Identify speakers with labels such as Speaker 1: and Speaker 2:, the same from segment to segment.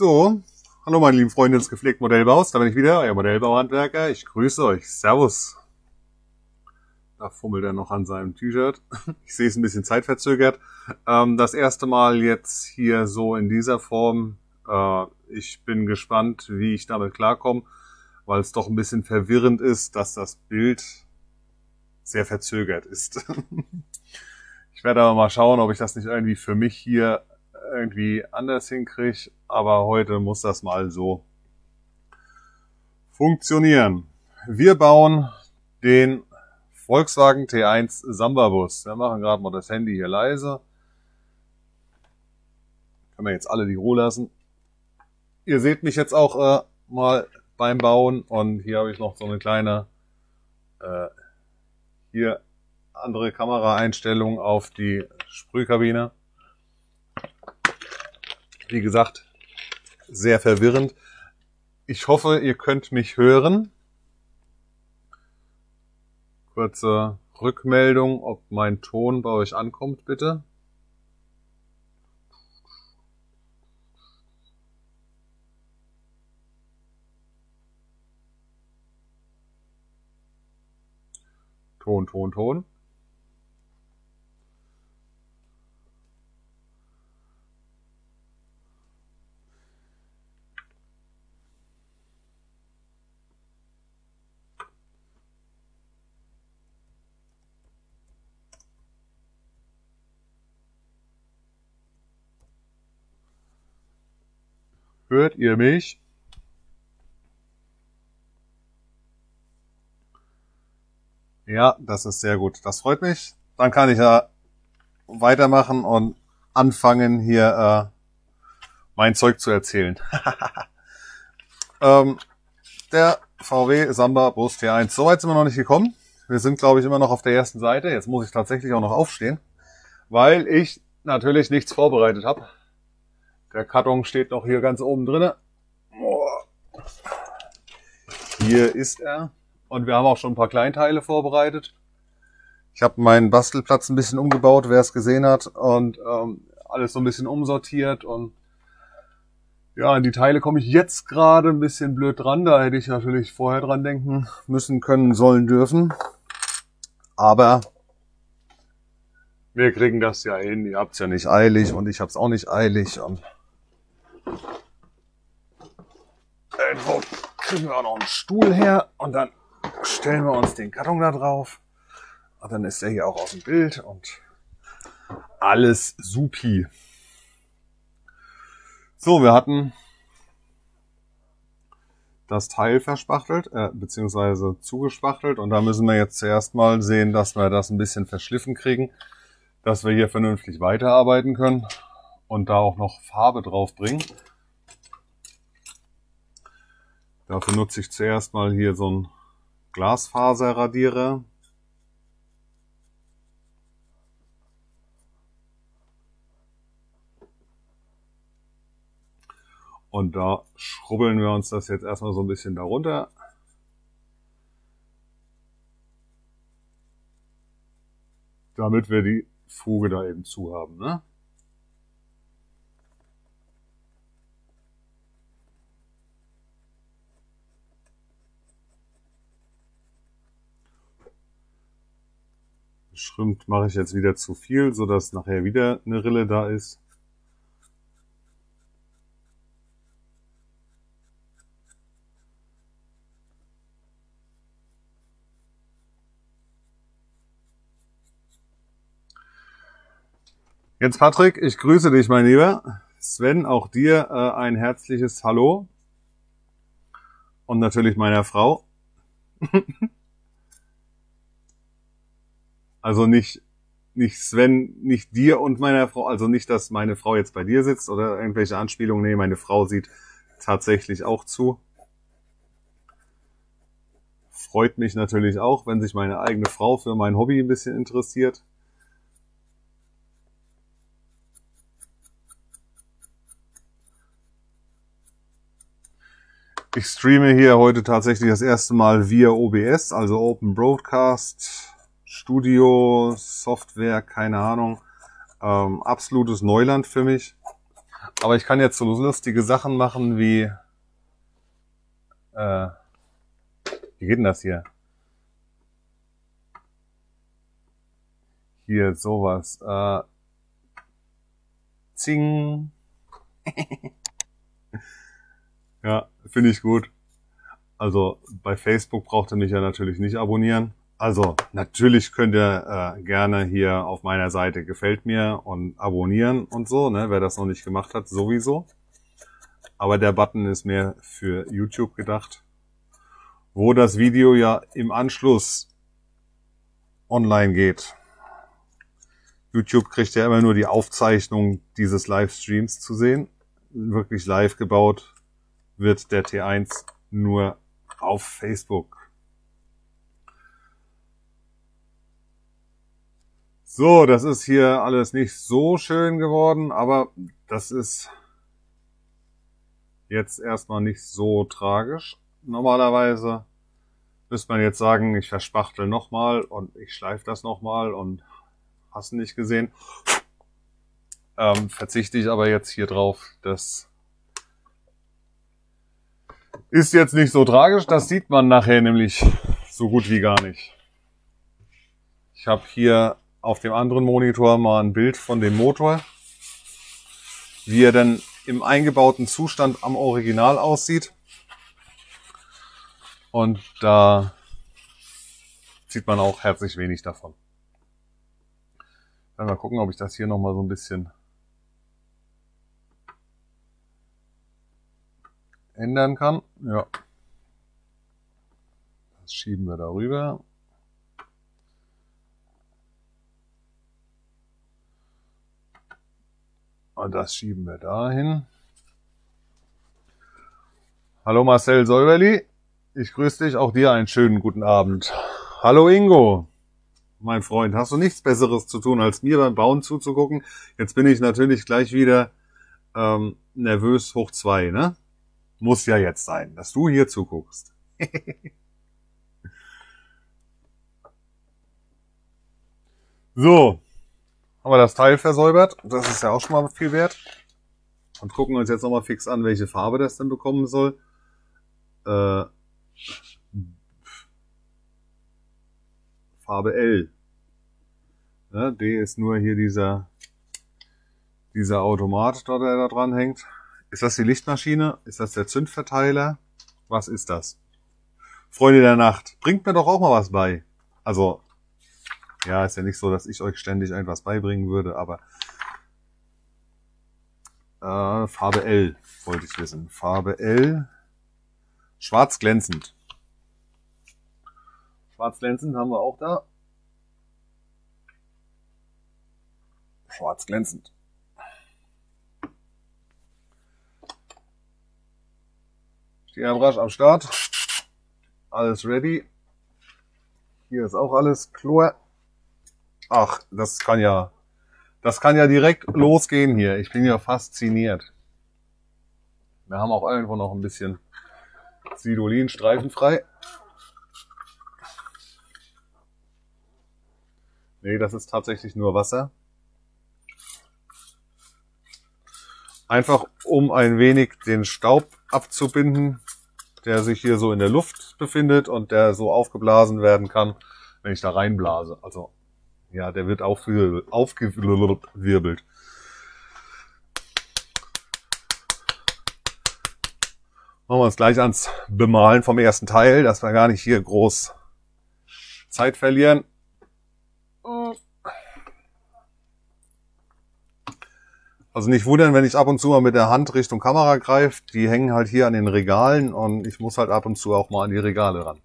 Speaker 1: So, hallo meine lieben Freunde des gepflegten Modellbaus, da bin ich wieder, euer Modellbauhandwerker. Ich grüße euch. Servus. Da fummelt er noch an seinem T-Shirt. Ich sehe es ein bisschen zeitverzögert. Das erste Mal jetzt hier so in dieser Form. Ich bin gespannt, wie ich damit klarkomme, weil es doch ein bisschen verwirrend ist, dass das Bild sehr verzögert ist. Ich werde aber mal schauen, ob ich das nicht irgendwie für mich hier irgendwie anders hinkriege, aber heute muss das mal so funktionieren. Wir bauen den Volkswagen T1 Samba Bus. Wir machen gerade mal das Handy hier leise. Können wir jetzt alle die Ruhe lassen. Ihr seht mich jetzt auch mal beim Bauen und hier habe ich noch so eine kleine hier andere Kameraeinstellung auf die Sprühkabine. Wie gesagt, sehr verwirrend. Ich hoffe, ihr könnt mich hören. Kurze Rückmeldung, ob mein Ton bei euch ankommt, bitte. Ton. Hört ihr mich? Ja, das ist sehr gut. Das freut mich. Dann kann ich ja weitermachen und anfangen, hier mein Zeug zu erzählen. Der VW Samba Bus T1. Soweit sind wir noch nicht gekommen. Wir sind, glaube ich, immer noch auf der ersten Seite. Jetzt muss ich tatsächlich auch noch aufstehen, weil ich natürlich nichts vorbereitet habe. Der Karton steht noch hier ganz oben drinne. Hier ist er. Und wir haben auch schon ein paar Kleinteile vorbereitet. Ich habe meinen Bastelplatz ein bisschen umgebaut, wer es gesehen hat. Und alles so ein bisschen umsortiert. Und ja, an die Teile komme ich jetzt gerade ein bisschen blöd dran. Da hätte ich natürlich vorher dran denken müssen, können, sollen, dürfen. Aber wir kriegen das ja hin. Ihr habt es ja nicht eilig und ich habe es auch nicht eilig. Und irgendwo kriegen wir auch noch einen Stuhl her und dann stellen wir uns den Karton da drauf. Und dann ist er hier auch aus dem Bild und alles supi. So, wir hatten das Teil verspachtelt, beziehungsweise zugespachtelt. Und da müssen wir jetzt zuerst mal sehen, dass wir das ein bisschen verschliffen kriegen, dass wir hier vernünftig weiterarbeiten können und da auch noch Farbe drauf bringen. Dafür nutze ich zuerst mal hier so einen Glasfaserradierer. Und da schrubbeln wir uns das jetzt erstmal so ein bisschen darunter. Damit wir die Fuge da eben zu haben, ne? Schrimmt mache ich jetzt wieder zu viel, so dass nachher wieder eine Rille da ist. Jens Patrick, ich grüße dich, mein Lieber. Sven, auch dir ein herzliches Hallo. Und natürlich meiner Frau. Also nicht Sven, nicht dir und meiner Frau, also nicht, dass meine Frau jetzt bei dir sitzt oder irgendwelche Anspielungen. Nee, meine Frau sieht tatsächlich auch zu. Freut mich natürlich auch, wenn sich meine eigene Frau für mein Hobby ein bisschen interessiert. Ich streame hier heute tatsächlich das erste Mal via OBS, also Open Broadcast Studio, Software, keine Ahnung. Absolutes Neuland für mich. Aber ich kann jetzt so lustige Sachen machen wie, wie geht denn das hier? Hier sowas, zing. Ja, finde ich gut. Also bei Facebook braucht ihr mich ja natürlich nicht abonnieren. Also natürlich könnt ihr gerne hier auf meiner Seite gefällt mir und abonnieren und so, ne, wer das noch nicht gemacht hat, sowieso. Aber der Button ist mehr für YouTube gedacht, wo das Video ja im Anschluss online geht. YouTube kriegt ja immer nur die Aufzeichnung dieses Livestreams zu sehen. Wirklich live gebaut wird der T1 nur auf Facebook. So, das ist hier alles nicht so schön geworden, aber das ist jetzt erstmal nicht so tragisch. Normalerweise müsste man jetzt sagen, ich verspachtel nochmal und ich schleife das nochmal und hast du nicht gesehen. Verzichte ich aber jetzt hier drauf. Das ist jetzt nicht so tragisch, das sieht man nachher nämlich so gut wie gar nicht. Ich habe hier auf dem anderen Monitor mal ein Bild von dem Motor, wie er dann im eingebauten Zustand am Original aussieht. Und da sieht man auch herzlich wenig davon. Mal gucken, ob ich das hier nochmal so ein bisschen ändern kann. Ja. Das schieben wir darüber. Und das schieben wir dahin. Hallo Marcel Solverli. Ich grüße dich. Auch dir einen schönen guten Abend. Hallo Ingo. Mein Freund, hast du nichts Besseres zu tun, als mir beim Bauen zuzugucken? Jetzt bin ich natürlich gleich wieder nervös hoch 2, ne? Muss ja jetzt sein, dass du hier zuguckst. So, haben wir das Teil versäubert. Das ist ja auch schon mal viel wert. Und gucken uns jetzt nochmal fix an, welche Farbe das denn bekommen soll. Farbe L. Ja, D ist nur hier dieser Automat, der da dran hängt. Ist das die Lichtmaschine? Ist das der Zündverteiler? Was ist das? Freunde der Nacht, bringt mir doch auch mal was bei. Also, ja, ist ja nicht so, dass ich euch ständig etwas beibringen würde, aber Farbe L wollte ich wissen. Farbe L. Schwarz glänzend. Schwarz glänzend haben wir auch da. Schwarz glänzend. Stehbrush am Start. Alles ready. Hier ist auch alles Chlor. Ach, das kann ja direkt losgehen hier. Ich bin ja fasziniert. Wir haben auch irgendwo noch ein bisschen Sidolin streifenfrei. Nee, das ist tatsächlich nur Wasser. Einfach um ein wenig den Staub abzubinden, der sich hier so in der Luft befindet und der so aufgeblasen werden kann, wenn ich da reinblase. Also, ja, der wird aufgewirbelt. Machen wir uns gleich ans Bemalen vom ersten Teil, dass wir gar nicht hier groß Zeit verlieren. Also nicht wundern, wenn ich ab und zu mal mit der Hand Richtung Kamera greife. Die hängen halt hier an den Regalen und ich muss halt ab und zu auch mal an die Regale ran.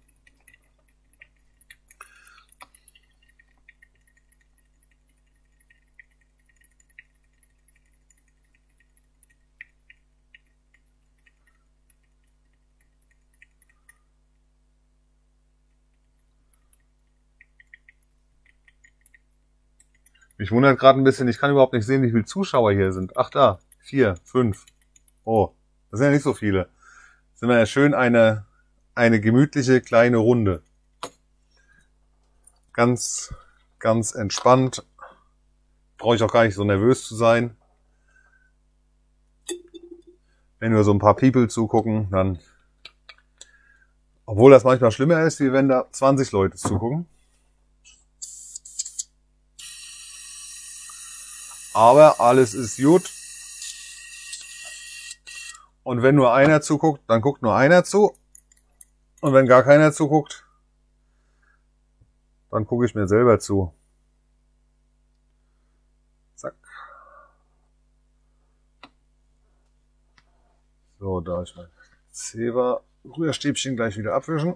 Speaker 1: Mich wundert gerade ein bisschen, ich kann überhaupt nicht sehen, wie viele Zuschauer hier sind. Ach da, 4, 5. Oh, das sind ja nicht so viele. Das sind ja schön eine gemütliche kleine Runde. Ganz, ganz entspannt. Brauche ich auch gar nicht so nervös zu sein. Wenn nur so ein paar People zugucken, dann, obwohl das manchmal schlimmer ist, wie wenn da 20 Leute zugucken. Aber alles ist gut. Und wenn nur einer zuguckt, dann guckt nur einer zu. Und wenn gar keiner zuguckt, dann gucke ich mir selber zu. Zack. So, da ich mein Zewa-Rührstäbchen gleich wieder abwischen.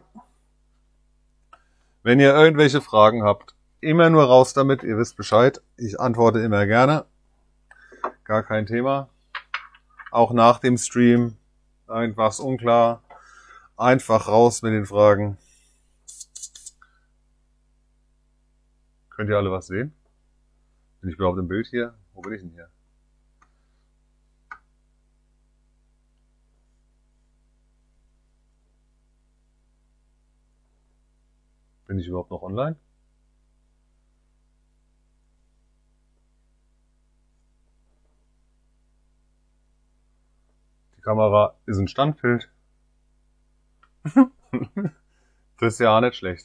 Speaker 1: Wenn ihr irgendwelche Fragen habt, immer nur raus damit, ihr wisst Bescheid. Ich antworte immer gerne. Gar kein Thema. Auch nach dem Stream. Irgendwas unklar. Einfach raus mit den Fragen. Könnt ihr alle was sehen? Bin ich überhaupt im Bild hier? Wo bin ich denn hier? Bin ich überhaupt noch online? Die Kamera ist ein Standbild. Das ist ja auch nicht schlecht.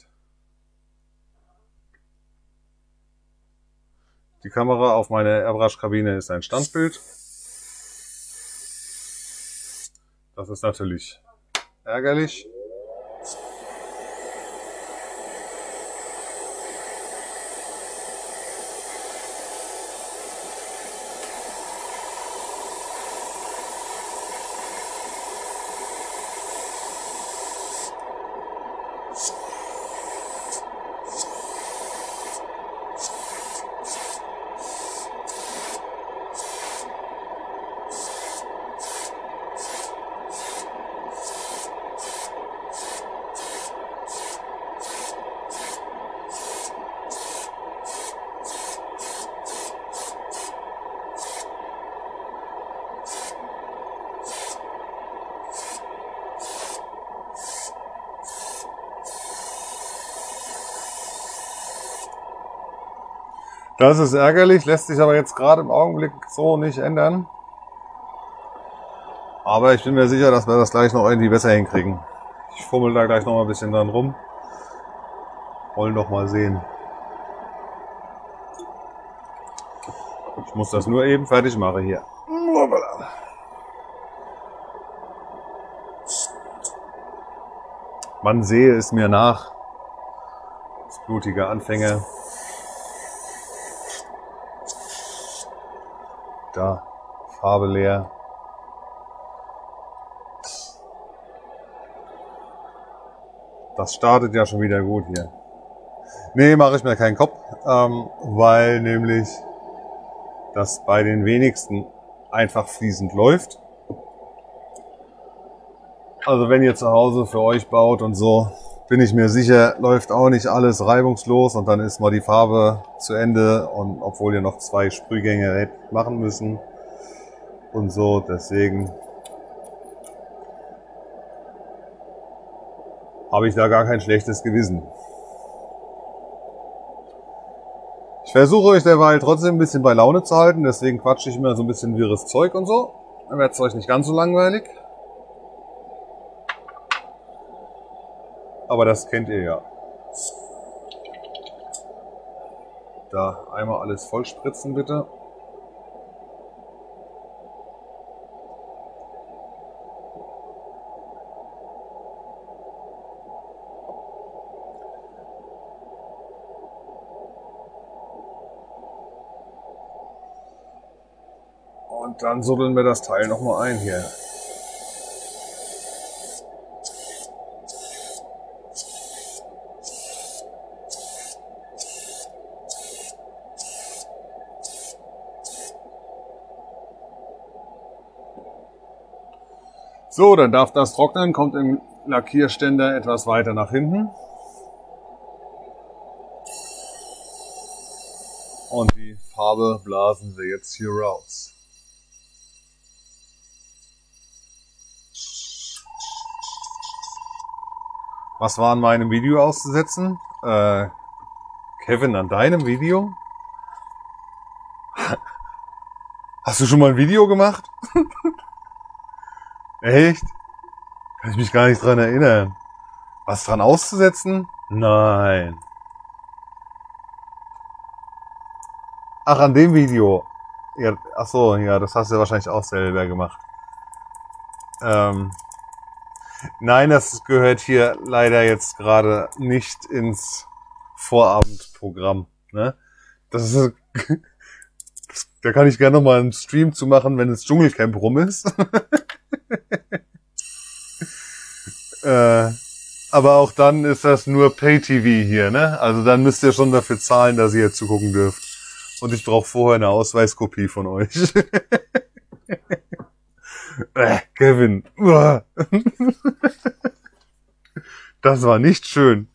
Speaker 1: Die Kamera auf meiner Airbrush-Kabine ist ein Standbild. Das ist natürlich ärgerlich. Das ist ärgerlich, lässt sich aber jetzt gerade im Augenblick so nicht ändern. Aber ich bin mir sicher, dass wir das gleich noch irgendwie besser hinkriegen. Ich fummel da gleich noch mal ein bisschen dran rum. Wollen doch mal sehen. Ich muss das nur eben fertig machen hier. Man sehe es mir nach. Das blutige Anfänger. Da, Farbe leer. Das startet ja schon wieder gut hier. Nee, mache ich mir keinen Kopf, weil nämlich das bei den wenigsten einfach fließend läuft. Also wenn ihr zu Hause für euch baut und so, bin ich mir sicher, läuft auch nicht alles reibungslos und dann ist mal die Farbe zu Ende, und obwohl ihr noch 2 Sprühgänge hättet machen müssen und so, deswegen habe ich da gar kein schlechtes Gewissen. Ich versuche euch derweil trotzdem ein bisschen bei Laune zu halten, deswegen quatsche ich immer so ein bisschen wirres Zeug und so. Dann wird es euch nicht ganz so langweilig. Aber das kennt ihr ja. Da einmal alles voll spritzen bitte. Und dann suddeln wir das Teil nochmal ein hier. So, dann darf das trocknen, kommt im Lackierständer etwas weiter nach hinten. Und die Farbe blasen wir jetzt hier raus. Was war an meinem Video auszusetzen? Kevin, an deinem Video? Hast du schon mal ein Video gemacht? Echt? Kann ich mich gar nicht dran erinnern. Was dran auszusetzen? Nein. Ach, an dem Video. Ja, ach so, ja, das hast du ja wahrscheinlich auch selber gemacht. Nein, das gehört hier leider jetzt gerade nicht ins Vorabendprogramm. Ne? Das ist, da kann ich gerne noch mal einen Stream zu machen, wenn das Dschungelcamp rum ist. Aber auch dann ist das nur Pay-TV hier, ne? Also dann müsst ihr schon dafür zahlen, dass ihr zugucken dürft. Und ich brauche vorher eine Ausweiskopie von euch. Kevin. Das war nicht schön.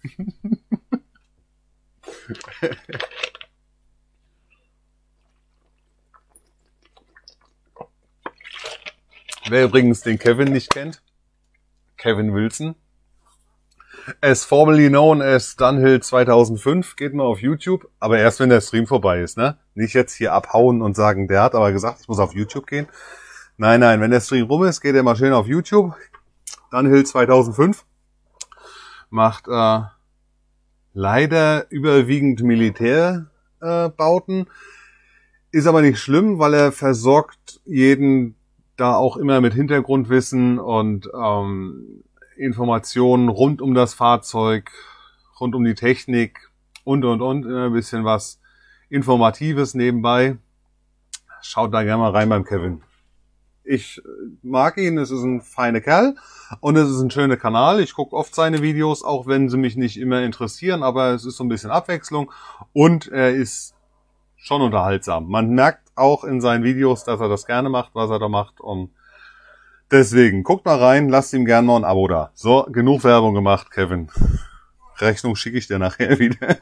Speaker 1: Wer übrigens den Kevin nicht kennt, Kevin Wilson, as formerly known as Dunhill 2005, geht mal auf YouTube, aber erst wenn der Stream vorbei ist, ne? Nicht jetzt hier abhauen und sagen, der hat aber gesagt, ich muss auf YouTube gehen. Nein, nein, wenn der Stream rum ist, geht er mal schön auf YouTube. Dunhill 2005 macht leider überwiegend Militärbauten, ist aber nicht schlimm, weil er versorgt jeden da auch immer mit Hintergrundwissen und Informationen rund um das Fahrzeug, rund um die Technik und, immer ein bisschen was Informatives nebenbei. Schaut da gerne mal rein beim Kevin. Ich mag ihn, es ist ein feiner Kerl und es ist ein schöner Kanal. Ich gucke oft seine Videos, auch wenn sie mich nicht immer interessieren, aber es ist so ein bisschen Abwechslung und er ist schon unterhaltsam. Man merkt auch in seinen Videos, dass er das gerne macht, was er da macht und deswegen, guckt mal rein, lasst ihm gerne noch ein Abo da. So, genug Werbung gemacht, Kevin. Rechnung schicke ich dir nachher wieder.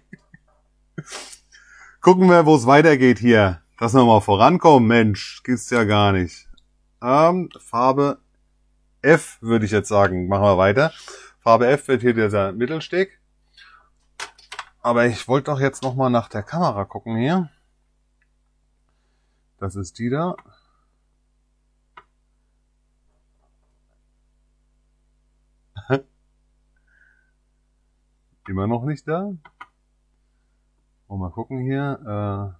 Speaker 1: Gucken wir, wo es weitergeht hier. Dass wir mal vorankommen, Mensch, gibt's ja gar nicht. Farbe F würde ich jetzt sagen, machen wir weiter. Farbe F wird hier dieser Mittelsteg. Aber ich wollte doch jetzt noch mal nach der Kamera gucken hier. Das ist die da. Immer noch nicht da. Und mal gucken hier.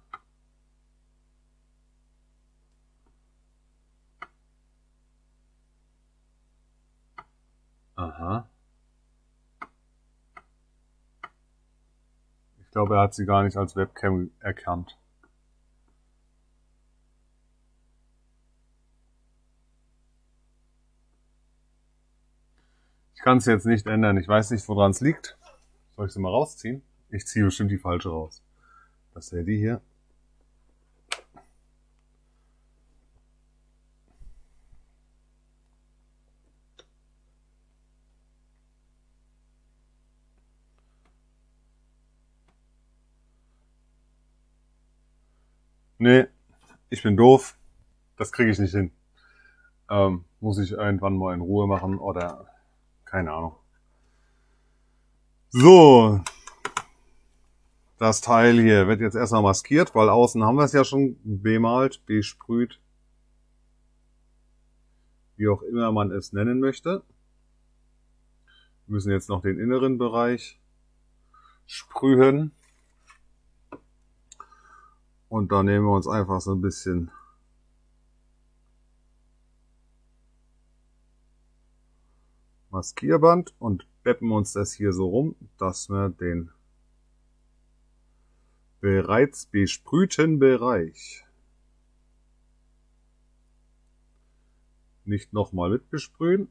Speaker 1: Aha. Ich glaube, er hat sie gar nicht als Webcam erkannt. Ich kann es jetzt nicht ändern. Ich weiß nicht, woran es liegt. Soll ich sie mal rausziehen? Ich ziehe bestimmt die falsche raus. Das wäre die hier. Nee, ich bin doof. Das kriege ich nicht hin. Muss ich irgendwann mal in Ruhe machen oder keine Ahnung. So. Das Teil hier wird jetzt erstmal maskiert, weil außen haben wir es ja schon bemalt, besprüht. Wie auch immer man es nennen möchte. Wir müssen jetzt noch den inneren Bereich sprühen. Und da nehmen wir uns einfach so ein bisschen Maskierband und beppen uns das hier so rum, dass wir den bereits besprühten Bereich nicht nochmal mit besprühen.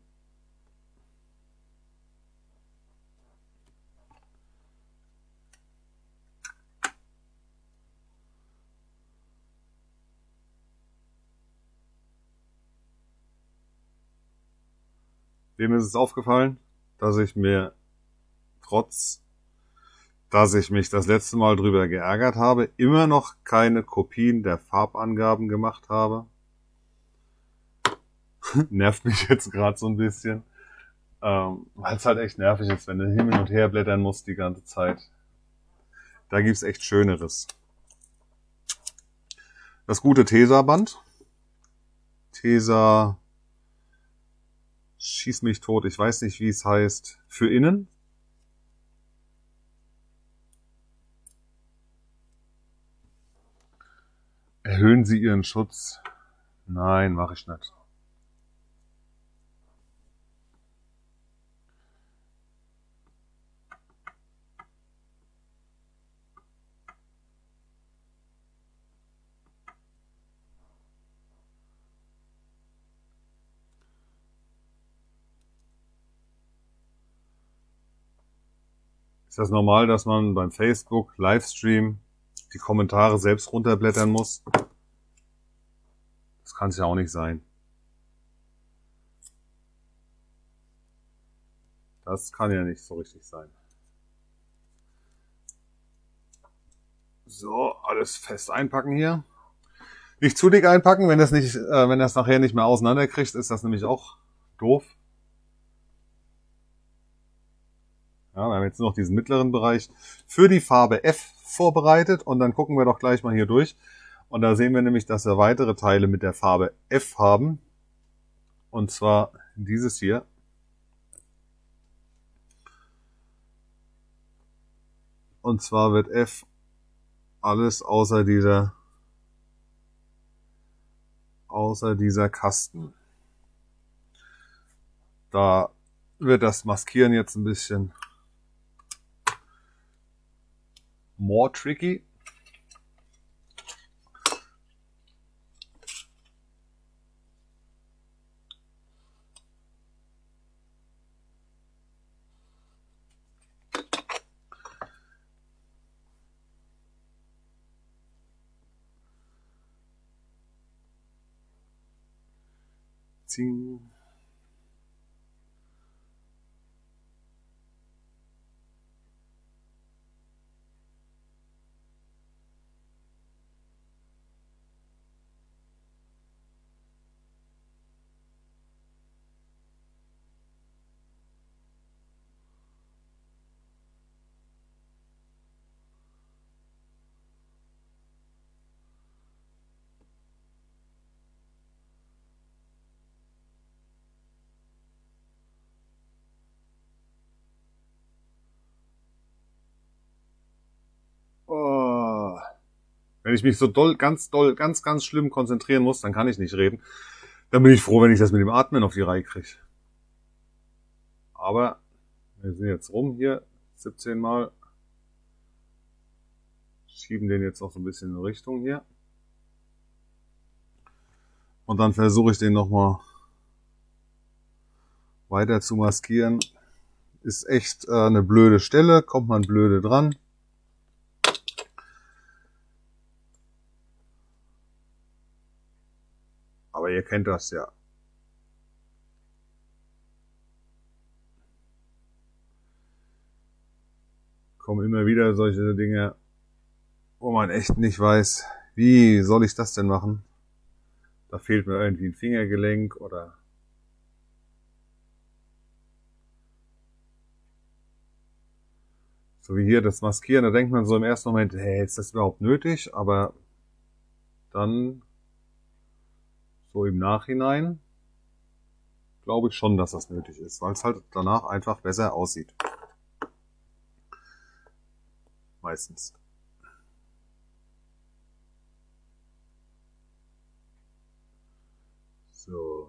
Speaker 1: Wem ist es aufgefallen, dass ich mir dass ich mich das letzte Mal drüber geärgert habe, immer noch keine Kopien der Farbangaben gemacht habe? Nervt mich jetzt gerade so ein bisschen, weil es halt echt nervig ist, wenn du hin und her blättern musst die ganze Zeit. Da gibt's echt Schöneres. Das gute Tesa-Band. Tesa Schieß mich tot. Ich weiß nicht, wie es heißt. Für innen. Erhöhen Sie Ihren Schutz. Nein, mache ich nicht. Ist das normal, dass man beim Facebook Livestream die Kommentare selbst runterblättern muss? Das kann es ja auch nicht sein. Das kann ja nicht so richtig sein. So, alles fest einpacken hier. Nicht zu dick einpacken, wenn das nachher nicht mehr auseinanderkriegt, ist das nämlich auch doof. Ja, wir haben jetzt nur noch diesen mittleren Bereich für die Farbe F vorbereitet und dann gucken wir doch gleich mal hier durch. Und da sehen wir nämlich, dass wir weitere Teile mit der Farbe F haben. Und zwar dieses hier. Und zwar wird F alles außer dieser Kasten. Da wird das Maskieren jetzt ein bisschen more tricky. Zing. Oh. Wenn ich mich so ganz schlimm konzentrieren muss, dann kann ich nicht reden. Dann bin ich froh, wenn ich das mit dem Atmen auf die Reihe kriege. Aber wir sind jetzt rum hier, 17 Mal. Schieben den jetzt auch so ein bisschen in Richtung hier. Und dann versuche ich den nochmal weiter zu maskieren. Ist echt eine blöde Stelle, kommt man blöde dran. Aber ihr kennt das ja. Kommen immer wieder solche Dinge, wo man echt nicht weiß, wie soll ich das denn machen? Da fehlt mir irgendwie ein Fingergelenk oder so wie hier das Maskieren. Da denkt man so im ersten Moment, hey, ist das überhaupt nötig? Aber dann so im Nachhinein glaube ich schon, dass das nötig ist, weil es halt danach einfach besser aussieht. Meistens. So.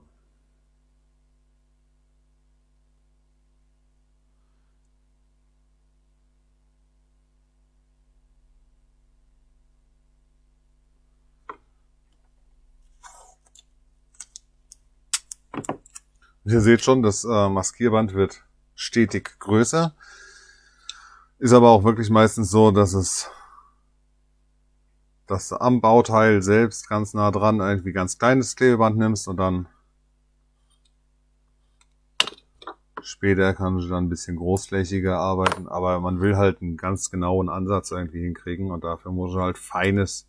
Speaker 1: Ihr seht schon, das Maskierband wird stetig größer. Ist aber auch wirklich meistens so, dass du am Bauteil selbst ganz nah dran irgendwie ganz kleines Klebeband nimmst und dann später kannst du dann ein bisschen großflächiger arbeiten, aber man will halt einen ganz genauen Ansatz irgendwie hinkriegen und dafür muss du halt feines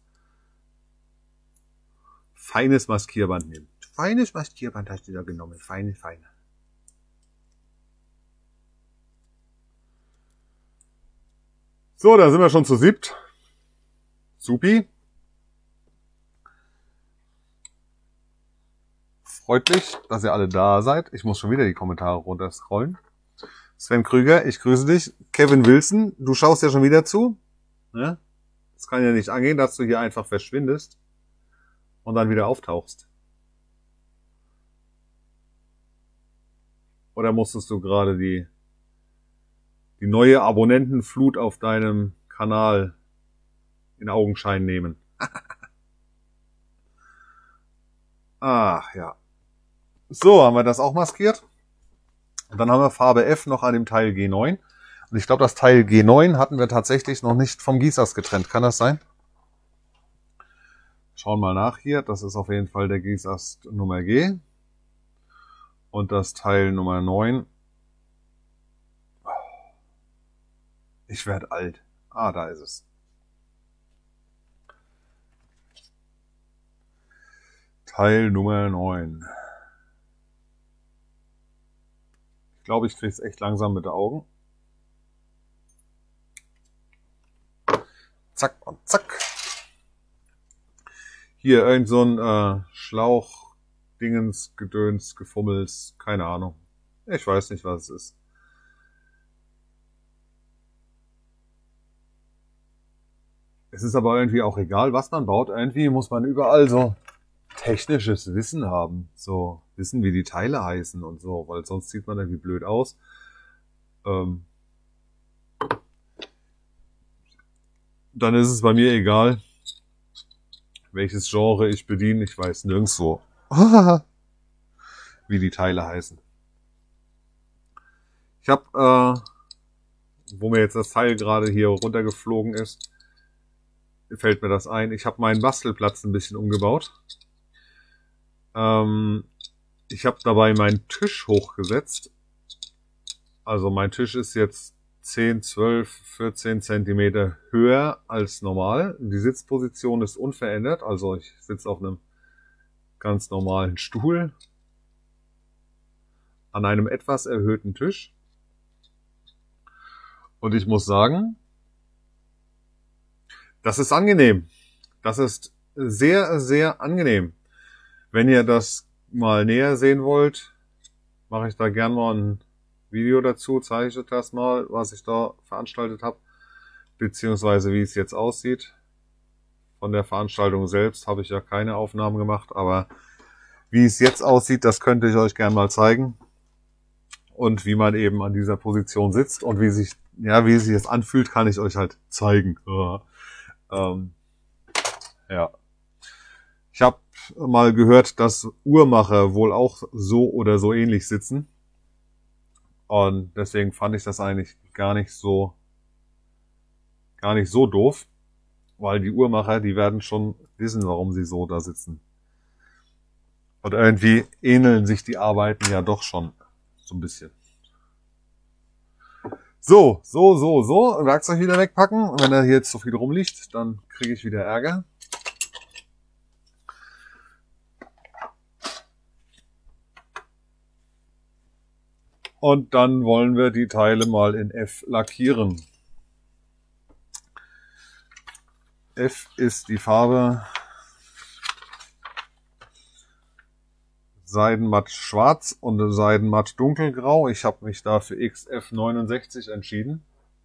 Speaker 1: Maskierband nehmen. Feines Maskierband hast du da genommen, feine. So, da sind wir schon zu siebt. Supi. freut mich, dass ihr alle da seid. Ich muss schon wieder die Kommentare runterscrollen. Sven Krüger, ich grüße dich. Kevin Wilson, du schaust ja schon wieder zu. Ja? Das kann ja nicht angehen, dass du hier einfach verschwindest und dann wieder auftauchst. Oder musstest du gerade die neue Abonnentenflut auf deinem Kanal in Augenschein nehmen? Ach ja. So, haben wir das auch maskiert. Und dann haben wir Farbe F noch an dem Teil G9. Und ich glaube, das Teil G9 hatten wir tatsächlich noch nicht vom Gießers getrennt. Kann das sein? Schauen mal nach hier. Das ist auf jeden Fall der Gießers Nummer G. Und das Teil Nummer 9. Ich werde alt. Ah, da ist es. Teil Nummer 9. Ich glaube, ich kriege es echt langsam mit den Augen. Zack und zack. Hier irgend so ein Schlauch, Dingens, Gedöns, Gefummels, keine Ahnung. Ich weiß nicht, was es ist. Es ist aber irgendwie auch egal, was man baut. Irgendwie muss man überall so technisches Wissen haben. So wissen, wie die Teile heißen und so, weil sonst sieht man irgendwie blöd aus. Dann ist es bei mir egal, welches Genre ich bediene. Ich weiß nirgendwo, wie die Teile heißen. Ich habe, wo mir jetzt das Teil gerade hier runtergeflogen ist, fällt mir das ein. Ich habe meinen Bastelplatz ein bisschen umgebaut. Ich habe dabei meinen Tisch hochgesetzt. Also mein Tisch ist jetzt 10, 12, 14 Zentimeter höher als normal. Die Sitzposition ist unverändert. Also ich sitze auf einem ganz normalen Stuhl an einem etwas erhöhten Tisch. Und ich muss sagen, das ist angenehm. Das ist sehr, sehr angenehm. Wenn ihr das mal näher sehen wollt, mache ich da gern mal ein Video dazu, zeige ich euch das mal, was ich da veranstaltet habe, beziehungsweise wie es jetzt aussieht. Von der Veranstaltung selbst habe ich ja keine Aufnahmen gemacht, aber wie es jetzt aussieht, das könnte ich euch gern mal zeigen. Und wie man eben an dieser Position sitzt und wie sich das anfühlt, kann ich euch halt zeigen. Ja. Ich habe mal gehört, dass Uhrmacher wohl auch so oder so ähnlich sitzen. Und deswegen fand ich das eigentlich gar nicht so doof, weil die Uhrmacher, die werden schon wissen, warum sie so da sitzen. Und irgendwie ähneln sich die Arbeiten ja doch schon so ein bisschen. So. Werkzeug wieder wegpacken. Und wenn er hier jetzt so viel rumliegt, dann kriege ich wieder Ärger. Und dann wollen wir die Teile mal in F lackieren. F ist die Farbe Seidenmatt Schwarz und Seidenmatt Dunkelgrau. Ich habe mich da für XF69 entschieden.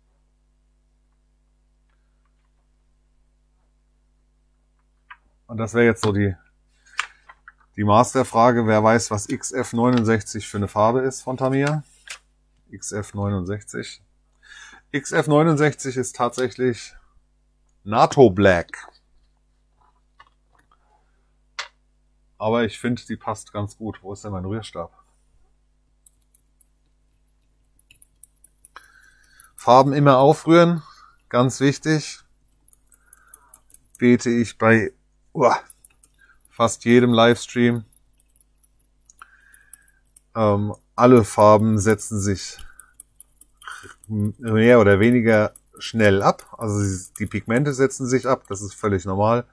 Speaker 1: Und das wäre jetzt so die Masterfrage. Wer weiß, was XF69 für eine Farbe ist von Tamiya? XF69. XF69 ist tatsächlich NATO Black. Aber ich finde, die passt ganz gut. Wo ist denn mein Rührstab? Farben immer aufrühren. Ganz wichtig. Bete ich bei fast jedem Livestream. Alle Farben setzen sich mehr oder weniger schnell ab. Also die Pigmente setzen sich ab. Das ist völlig normal.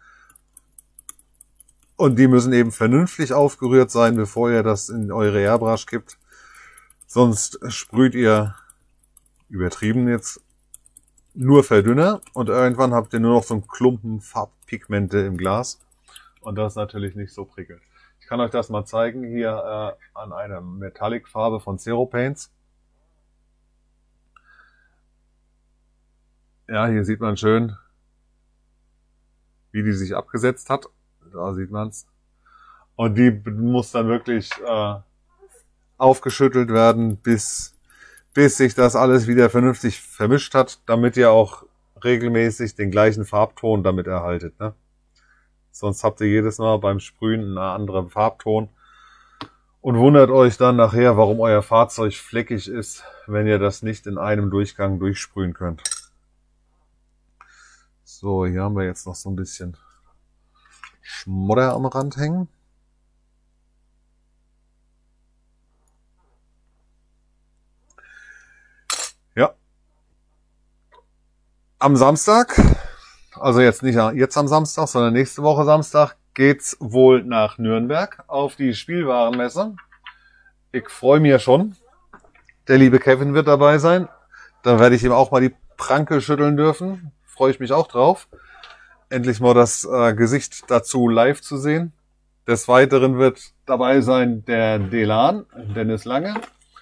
Speaker 1: Und die müssen eben vernünftig aufgerührt sein, bevor ihr das in eure Airbrush gibt. Sonst sprüht ihr, übertrieben jetzt, nur Verdünner. Und irgendwann habt ihr nur noch so einen Klumpen Farbpigmente im Glas. Und das ist natürlich nicht so prickelnd. Ich kann euch das mal zeigen hier an einer Metallic-Farbe von Zero Paints. Ja, hier sieht man schön, wie die sich abgesetzt hat. Da sieht man's. Und die muss dann wirklich aufgeschüttelt werden, bis sich das alles wieder vernünftig vermischt hat, damit ihr auch regelmäßig den gleichen Farbton damit erhaltet. Ne? Sonst habt ihr jedes Mal beim Sprühen einen anderen Farbton und wundert euch dann nachher, warum euer Fahrzeug fleckig ist, wenn ihr das nicht in einem Durchgang durchsprühen könnt. So, hier haben wir jetzt noch so ein bisschen Schmodder am Rand hängen. Ja. Am Samstag, also jetzt nicht jetzt am Samstag, sondern nächste Woche Samstag, geht's wohl nach Nürnberg auf die Spielwarenmesse. Ich freue mich ja schon. Der liebe Kevin wird dabei sein. Dann werde ich ihm auch mal die Pranke schütteln dürfen. Freue ich mich auch drauf. Endlich mal das Gesicht dazu live zu sehen. Des Weiteren wird dabei sein der Delan, Dennis Lange.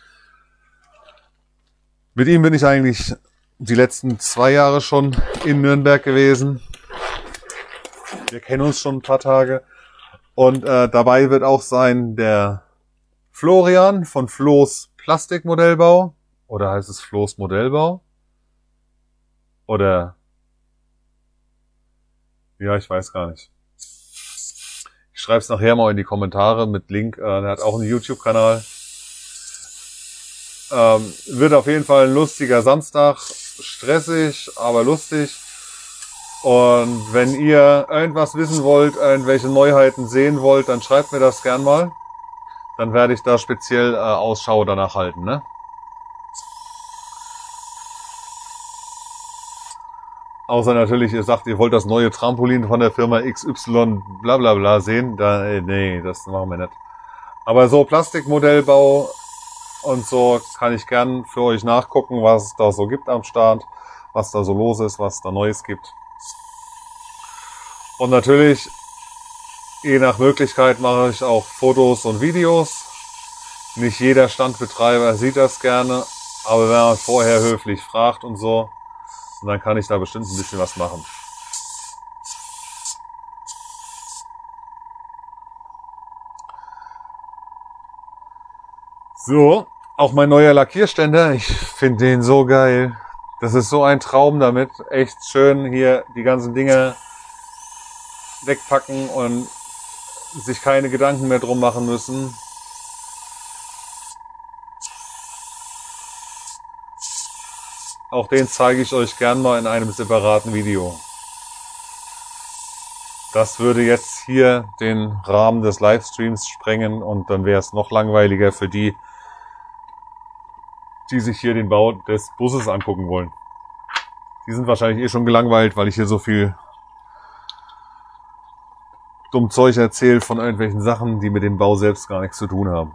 Speaker 1: Mit ihm bin ich eigentlich die letzten 2 Jahre schon in Nürnberg gewesen. Wir kennen uns schon ein paar Tage. Und dabei wird auch sein der Florian von Flo's Plastikmodellbau. Oder heißt es Flo's Modellbau? Oder... ja, ich weiß gar nicht. Ich schreibe es nachher mal in die Kommentare mit Link. Der hat auch einen YouTube-Kanal. Wird auf jeden Fall ein lustiger Samstag. Stressig, aber lustig. Und wenn ihr irgendwas wissen wollt, irgendwelche Neuheiten sehen wollt, dann schreibt mir das gern mal. Dann werde ich da speziell Ausschau danach halten, ne? Außer natürlich, ihr sagt, ihr wollt das neue Trampolin von der Firma XY bla bla bla sehen. Da, nee, das machen wir nicht. Aber so Plastikmodellbau und so kann ich gern für euch nachgucken, was es da so gibt am Start, was da so los ist, was da Neues gibt. Und natürlich, je nach Möglichkeit mache ich auch Fotos und Videos. Nicht jeder Standbetreiber sieht das gerne, aber wenn man vorher höflich fragt und so, und dann kann ich da bestimmt ein bisschen was machen. So, auch mein neuer Lackierständer. Ich finde den so geil. Das ist so ein Traum damit. Echt schön hier die ganzen Dinge wegpacken und sich keine Gedanken mehr drum machen müssen. Auch den zeige ich euch gern mal in einem separaten Video. Das würde jetzt hier den Rahmen des Livestreams sprengen und dann wäre es noch langweiliger für die, die sich hier den Bau des Busses angucken wollen. Die sind wahrscheinlich eh schon gelangweilt, weil ich hier so viel dumm Zeug erzähle von irgendwelchen Sachen, die mit dem Bau selbst gar nichts zu tun haben.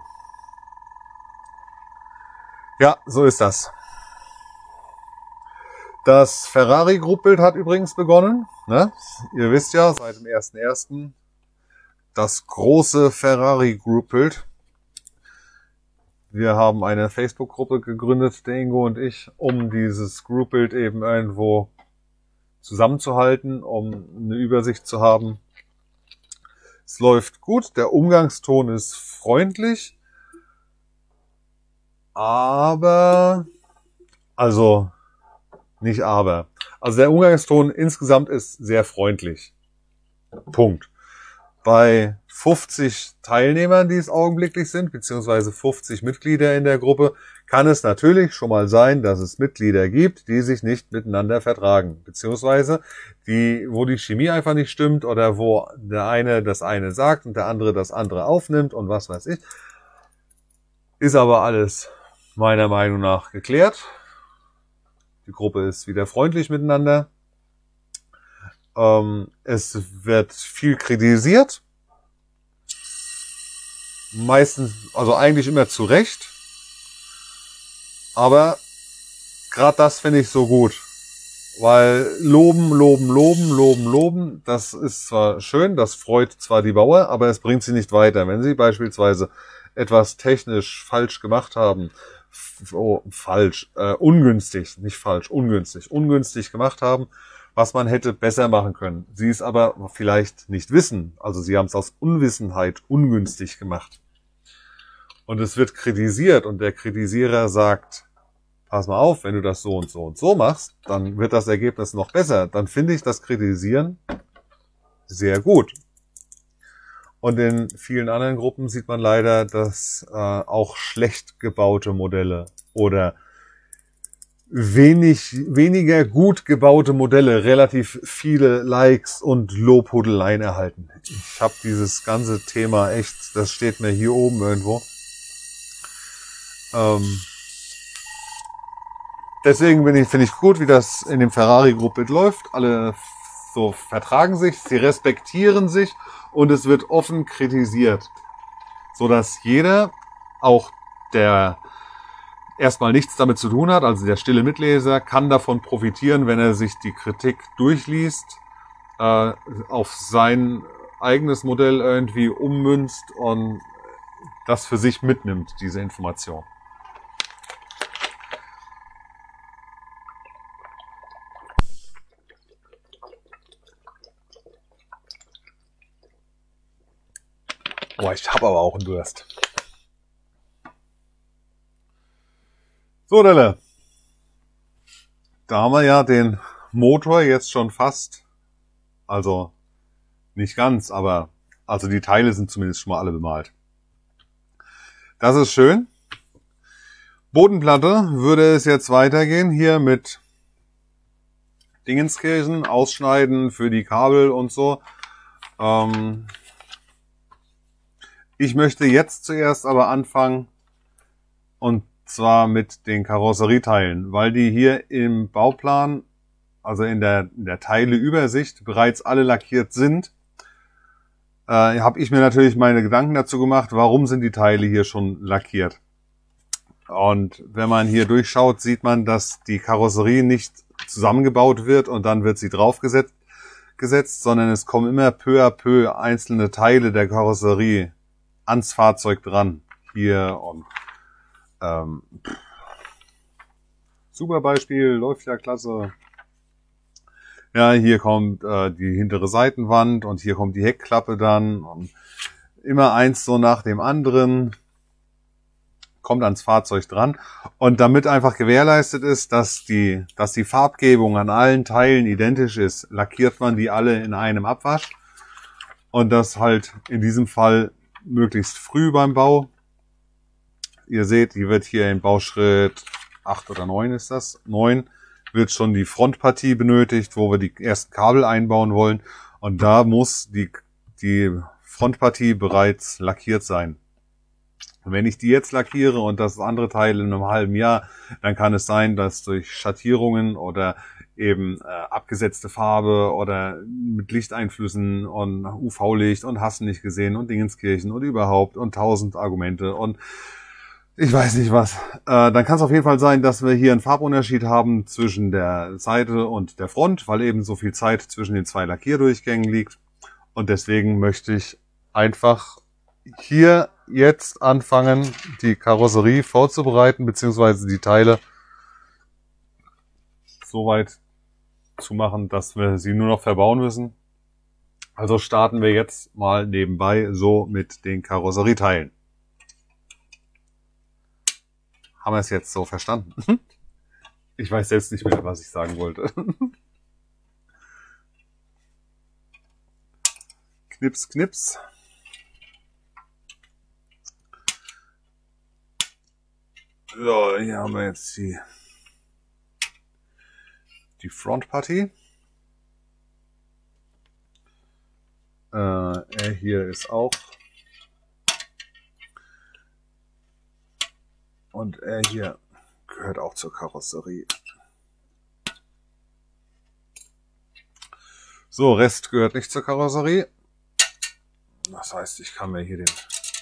Speaker 1: Ja, so ist das. Das Ferrari-Gruppenbild hat übrigens begonnen. Ne? Ihr wisst ja, seit dem 1.1. das große Ferrari-Gruppenbild. Wir haben eine Facebook-Gruppe gegründet, der Ingo und ich, um dieses Gruppenbild eben irgendwo zusammenzuhalten, um eine Übersicht zu haben. Es läuft gut, der Umgangston ist freundlich, aber, also der Umgangston insgesamt ist sehr freundlich. Punkt. Bei 50 Teilnehmern, die es augenblicklich sind, beziehungsweise 50 Mitglieder in der Gruppe, kann es natürlich schon mal sein, dass es Mitglieder gibt, die sich nicht miteinander vertragen, beziehungsweise wo die Chemie einfach nicht stimmt oder wo der eine das eine sagt und der andere das andere aufnimmt und was weiß ich. Ist aber alles meiner Meinung nach geklärt. Die Gruppe ist wieder freundlich miteinander. Es wird viel kritisiert. Meistens, also eigentlich immer zu Recht. Aber gerade das finde ich so gut. Weil loben, das ist zwar schön, das freut zwar die Bauer, aber es bringt sie nicht weiter. Wenn sie beispielsweise etwas technisch falsch gemacht haben, ungünstig, nicht falsch, ungünstig gemacht haben, was man hätte besser machen können. Sie es aber vielleicht nicht wissen, also sie haben es aus Unwissenheit ungünstig gemacht. Und es wird kritisiert und der Kritisierer sagt, pass mal auf, wenn du das so und so und so machst, dann wird das Ergebnis noch besser. Dann finde ich das Kritisieren sehr gut. Und in vielen anderen Gruppen sieht man leider, dass auch schlecht gebaute Modelle oder weniger gut gebaute Modelle relativ viele Likes und Lobhudeleien erhalten. Ich habe dieses ganze Thema echt, das steht mir hier oben irgendwo. Deswegen finde ich gut, wie das in dem Ferrari-Gruppe läuft. Alle so vertragen sich, sie respektieren sich und es wird offen kritisiert. So dass jeder, auch der erstmal nichts damit zu tun hat, also der stille Mitleser, kann davon profitieren, wenn er sich die Kritik durchliest, auf sein eigenes Modell irgendwie ummünzt und das für sich mitnimmt, diese Information. Boah, ich habe aber auch einen Durst. So, Delle. Da haben wir ja den Motor jetzt schon fast, also nicht ganz, aber also die Teile sind zumindest schon mal alle bemalt. Das ist schön. Bodenplatte würde es jetzt weitergehen, hier mit Dingenskirchen, Ausschneiden für die Kabel und so. Ich möchte jetzt zuerst aber anfangen, und zwar mit den Karosserieteilen, weil die hier im Bauplan, also in der Teileübersicht, bereits alle lackiert sind. Habe ich mir natürlich meine Gedanken dazu gemacht, warum sind die Teile hier schon lackiert. Und wenn man hier durchschaut, sieht man, dass die Karosserie nicht zusammengebaut wird und dann wird sie draufgesetzt, sondern es kommen immer peu à peu einzelne Teile der Karosserie ans Fahrzeug dran. Hier und super Beispiel, läuft ja klasse. Ja, hier kommt die hintere Seitenwand und hier kommt die Heckklappe dann. Und immer eins so nach dem anderen kommt ans Fahrzeug dran. Und damit einfach gewährleistet ist, dass die Farbgebung an allen Teilen identisch ist, lackiert man die alle in einem Abwasch. Und das halt in diesem Fall möglichst früh beim Bau. Ihr seht, die wird hier in Bauschritt 8 oder 9 ist das. 9 wird schon die Frontpartie benötigt, wo wir die ersten Kabel einbauen wollen. Und da muss die Frontpartie bereits lackiert sein. Und wenn ich die jetzt lackiere und das andere Teil in einem halben Jahr, dann kann es sein, dass durch Schattierungen oder eben abgesetzte Farbe oder mit Lichteinflüssen und UV-Licht und hast nicht gesehen und Dingenskirchen und überhaupt und 1000 Argumente und ich weiß nicht was. Dann kann es auf jeden Fall sein, dass wir hier einen Farbunterschied haben zwischen der Seite und der Front, weil eben so viel Zeit zwischen den zwei Lackierdurchgängen liegt. Und deswegen möchte ich einfach hier jetzt anfangen, die Karosserie vorzubereiten, beziehungsweise die Teile so weit zu machen, dass wir sie nur noch verbauen müssen. Also starten wir jetzt mal nebenbei so mit den Karosserieteilen. Haben wir es jetzt so verstanden? Ich weiß selbst nicht mehr, was ich sagen wollte. Knips, knips. So, hier haben wir jetzt die Frontpartie. Er hier ist auch. Und er hier gehört auch zur Karosserie. So, Rest gehört nicht zur Karosserie. Das heißt, ich kann mir hier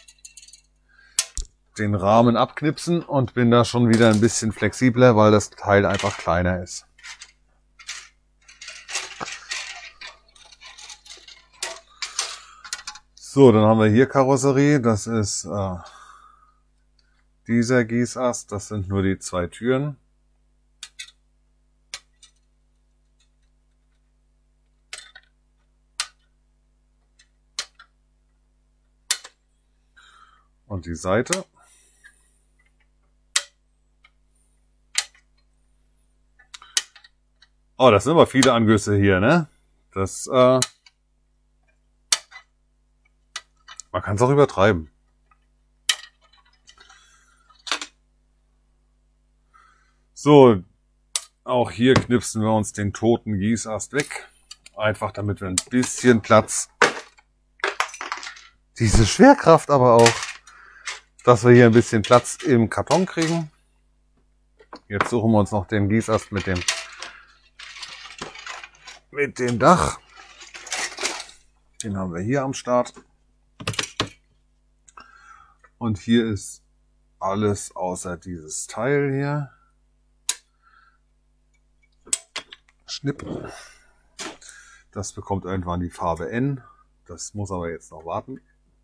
Speaker 1: den Rahmen abknipsen und bin da schon wieder ein bisschen flexibler, weil das Teil einfach kleiner ist. So, dann haben wir hier Karosserie. Das ist dieser Gießast. Das sind nur die 2 Türen. Und die Seite. Oh, das sind aber viele Angüsse hier, ne? Das, man kann es auch übertreiben. So, auch hier knipsen wir uns den toten Gießast weg. Einfach damit wir ein bisschen Platz, diese Schwerkraft aber auch, dass wir hier ein bisschen Platz im Karton kriegen. Jetzt suchen wir uns noch den Gießast mit dem Dach. Den haben wir hier am Start. Und hier ist alles außer dieses Teil hier. Schnipp. Das bekommt irgendwann die Farbe N. Das muss aber jetzt noch warten.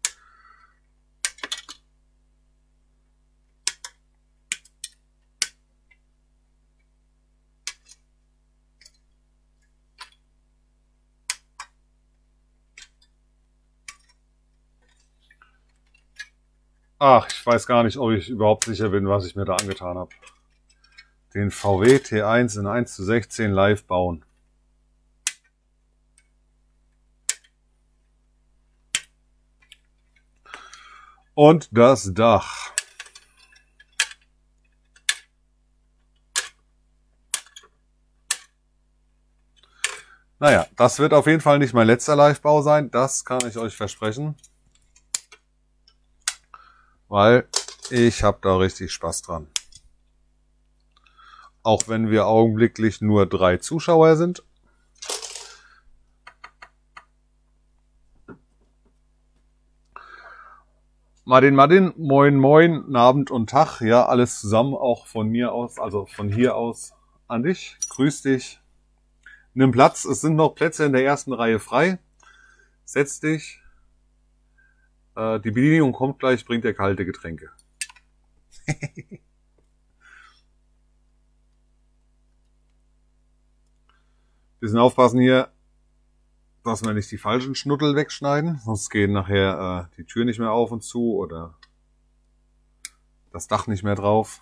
Speaker 1: Ach, ich weiß gar nicht, ob ich überhaupt sicher bin, was ich mir da angetan habe. Den VW T1 in 1:16 live bauen. Und das Dach. Naja, das wird auf jeden Fall nicht mein letzter Live-Bau sein. Das kann ich euch versprechen. Weil ich habe da richtig Spaß dran. Auch wenn wir augenblicklich nur 3 Zuschauer sind. Martin, moin moin, Abend und Tag. Ja, alles zusammen, auch von mir aus, also von hier aus an dich. Grüß dich. Nimm Platz, es sind noch Plätze in der ersten Reihe frei. Setz dich. Die Bedienung kommt gleich, bringt dir kalte Getränke. Bisschen aufpassen hier, dass wir nicht die falschen Schnuttel wegschneiden, sonst gehen nachher die Tür nicht mehr auf und zu oder das Dach nicht mehr drauf.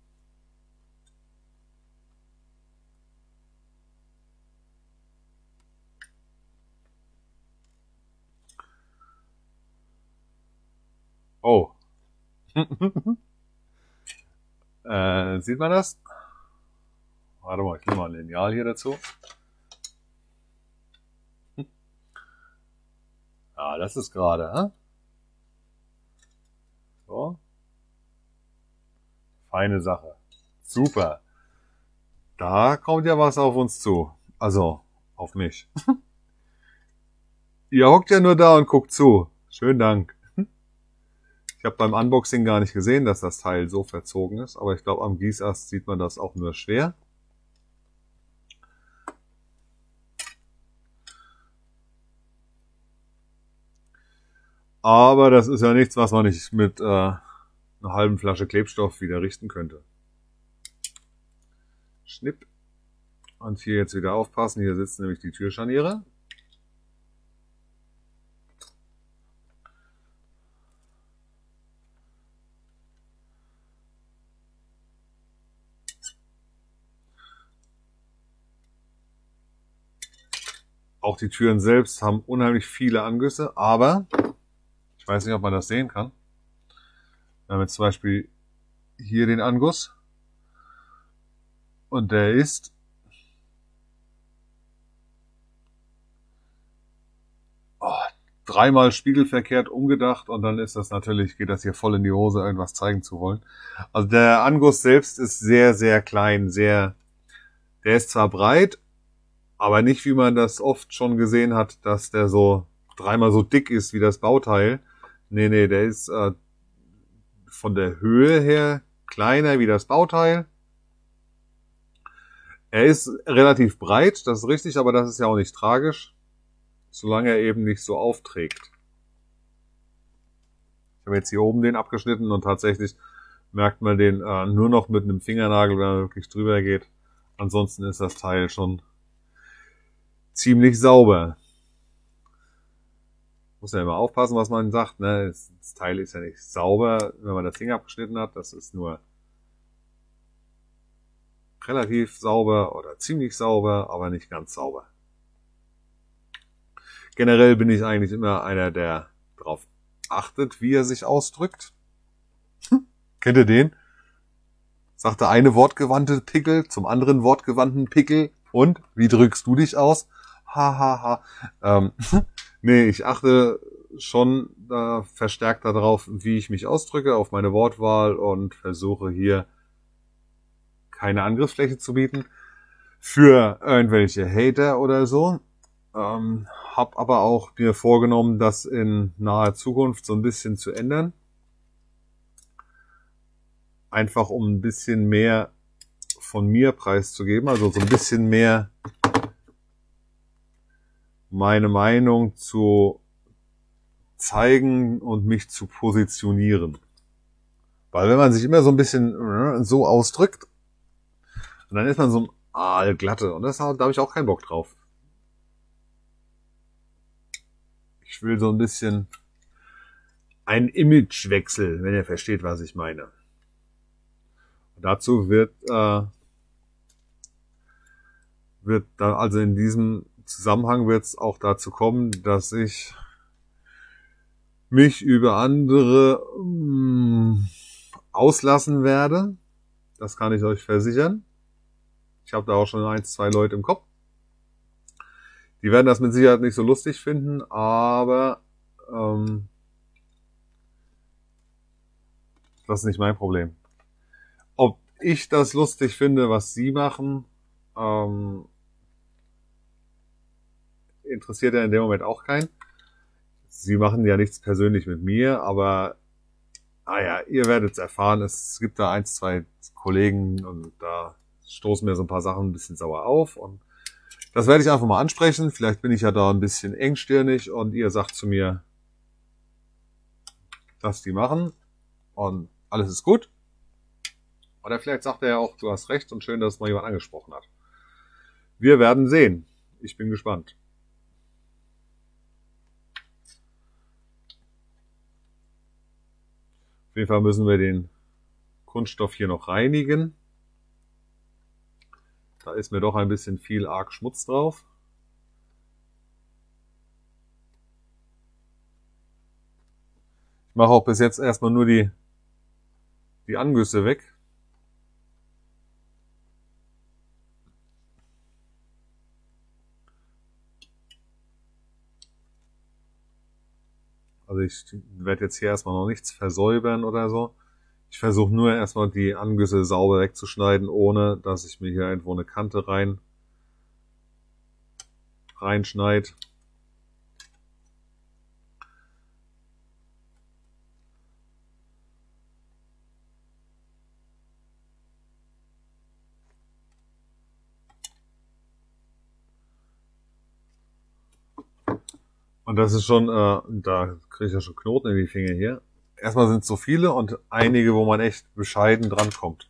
Speaker 1: Oh. Sieht man das? Warte mal, ich nehme mal ein Lineal hier dazu. Ja, das ist gerade, hä? So. Feine Sache. Super. Da kommt ja was auf uns zu. Also, auf mich. Ihr hockt ja nur da und guckt zu. Schönen Dank. Ich habe beim Unboxing gar nicht gesehen, dass das Teil so verzogen ist, aber ich glaube, am Gießast sieht man das auch nur schwer. Aber das ist ja nichts, was man nicht mit einer halben Flasche Klebstoff wieder richten könnte. Schnipp. Und hier jetzt wieder aufpassen, hier sitzen nämlich die Türscharniere. Auch die Türen selbst haben unheimlich viele Angüsse, aber ich weiß nicht, ob man das sehen kann. Wir haben jetzt zum Beispiel hier den Anguss und der ist dreimal spiegelverkehrt umgedacht und dann ist das natürlich, geht das hier voll in die Hose, irgendwas zeigen zu wollen. Also der Anguss selbst ist sehr, sehr klein, der ist zwar breit, aber nicht, wie man das oft schon gesehen hat, dass der so dreimal so dick ist wie das Bauteil. Nee, der ist von der Höhe her kleiner wie das Bauteil. Er ist relativ breit, das ist richtig, aber das ist ja auch nicht tragisch, solange er eben nicht so aufträgt. Ich habe jetzt hier oben den abgeschnitten und tatsächlich merkt man den nur noch mit einem Fingernagel, wenn man wirklich drüber geht. Ansonsten ist das Teil schon ziemlich sauber. Muss ja immer aufpassen, was man sagt. Ne? Das Teil ist ja nicht sauber, wenn man das Ding abgeschnitten hat. Das ist nur relativ sauber oder ziemlich sauber, aber nicht ganz sauber. Generell bin ich eigentlich immer einer, der darauf achtet, wie er sich ausdrückt. Kennt ihr den? Sagt der eine wortgewandte Pickel zum anderen wortgewandten Pickel. Und? Wie drückst du dich aus? Ha, ha, ha. Nee, ich achte schon verstärkt darauf, wie ich mich ausdrücke, auf meine Wortwahl und versuche hier keine Angriffsfläche zu bieten für irgendwelche Hater oder so. Hab aber auch mir vorgenommen, das in naher Zukunft so ein bisschen zu ändern. Einfach um ein bisschen mehr von mir preiszugeben, also so ein bisschen mehr meine Meinung zu zeigen und mich zu positionieren. Weil wenn man sich immer so ein bisschen so ausdrückt, und dann ist man so ein Aalglatte und da habe ich auch keinen Bock drauf. Ich will so ein bisschen einen Imagewechsel, wenn ihr versteht, was ich meine. Und dazu wird da, also in diesem Zusammenhang wird es auch dazu kommen, dass ich mich über andere auslassen werde. Das kann ich euch versichern. Ich habe da auch schon 1, 2 Leute im Kopf. Die werden das mit Sicherheit nicht so lustig finden, aber das ist nicht mein Problem. Ob ich das lustig finde, was sie machen, interessiert ja in dem Moment auch keinen. Sie machen ja nichts persönlich mit mir, aber ja, ihr werdet es erfahren. Es gibt da 1, 2 Kollegen und da stoßen mir so ein paar Sachen ein bisschen sauer auf und das werde ich einfach mal ansprechen. Vielleicht bin ich ja da ein bisschen engstirnig und ihr sagt zu mir, was die machen und alles ist gut. Oder vielleicht sagt er ja auch, du hast recht und schön, dass es mal jemand angesprochen hat. Wir werden sehen. Ich bin gespannt. Auf jeden Fall müssen wir den Kunststoff hier noch reinigen. Da ist mir doch ein bisschen viel arg Schmutz drauf. Ich mache auch bis jetzt erstmal nur die Angüsse weg. Also ich werde jetzt hier erstmal noch nichts versäubern oder so. Ich versuche nur erstmal die Angüsse sauber wegzuschneiden, ohne dass ich mir hier irgendwo eine Kante reinschneide. Und das ist schon, da kriege ich ja schon Knoten in die Finger hier. Erstmal sind es so viele und einige, wo man echt bescheiden drankommt.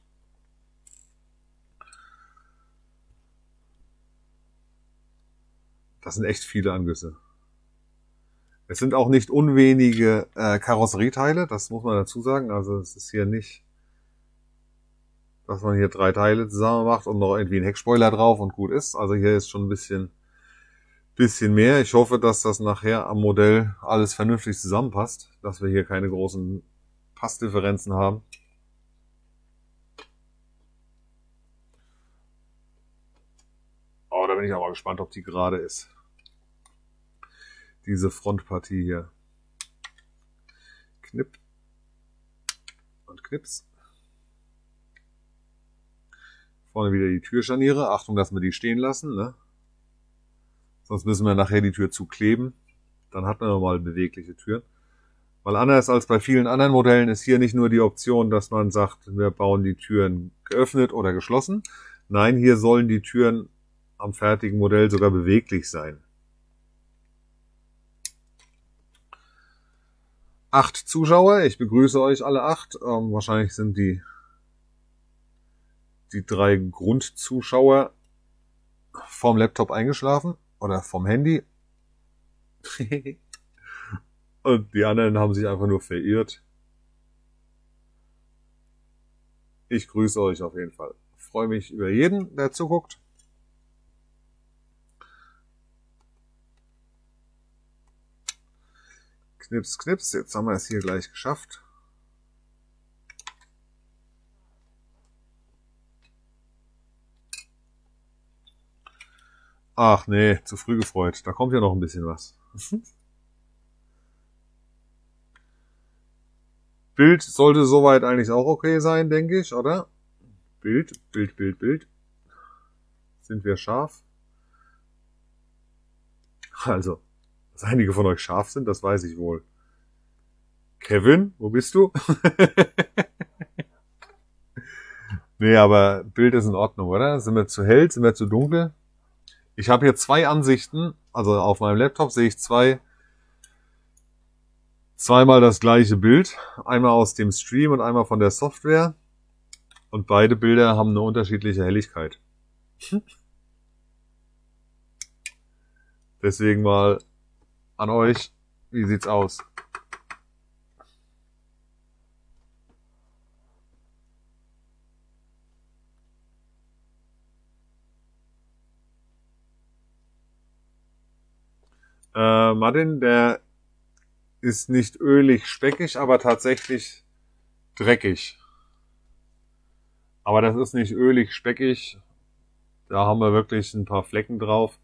Speaker 1: Das sind echt viele Angüsse. Es sind auch nicht unwenige Karosserieteile, das muss man dazu sagen. Also es ist hier nicht, dass man hier 3 Teile zusammen macht und noch irgendwie ein Heckspoiler drauf und gut ist. Also hier ist schon ein bisschen mehr. Ich hoffe, dass das nachher am Modell alles vernünftig zusammenpasst, dass wir hier keine großen Passdifferenzen haben. Oh, da bin ich aber gespannt, ob die gerade ist. Diese Frontpartie hier. Knipp und Knips. Vorne wieder die Türscharniere. Achtung, dass wir die stehen lassen, ne? Sonst müssen wir nachher die Tür zukleben. Dann hat man nochmal bewegliche Türen. Weil anders als bei vielen anderen Modellen ist hier nicht nur die Option, dass man sagt, wir bauen die Türen geöffnet oder geschlossen. Nein, hier sollen die Türen am fertigen Modell sogar beweglich sein. 8 Zuschauer. Ich begrüße euch alle 8. Wahrscheinlich sind die 3 Grundzuschauer vom Laptop eingeschlafen oder vom Handy. Und die anderen haben sich einfach nur verirrt. Ich grüße euch auf jeden Fall. Freue mich über jeden, der zuguckt. Knips, knips. Jetzt haben wir es hier gleich geschafft. Ach nee, zu früh gefreut. Da kommt ja noch ein bisschen was. Bild sollte soweit eigentlich auch okay sein, denke ich, oder? Bild. Sind wir scharf? Also, dass einige von euch scharf sind, das weiß ich wohl. Kevin, wo bist du? Nee, aber Bild ist in Ordnung, oder? Sind wir zu hell? Sind wir zu dunkel? Ich habe hier 2 Ansichten. Also auf meinem Laptop sehe ich zweimal das gleiche Bild. Einmal aus dem Stream und einmal von der Software. Und beide Bilder haben eine unterschiedliche Helligkeit. Deswegen mal an euch. Wie sieht's aus? Martin, der ist nicht ölig speckig, aber tatsächlich dreckig. Aber das ist nicht ölig speckig. Da haben wir wirklich ein paar Flecken drauf.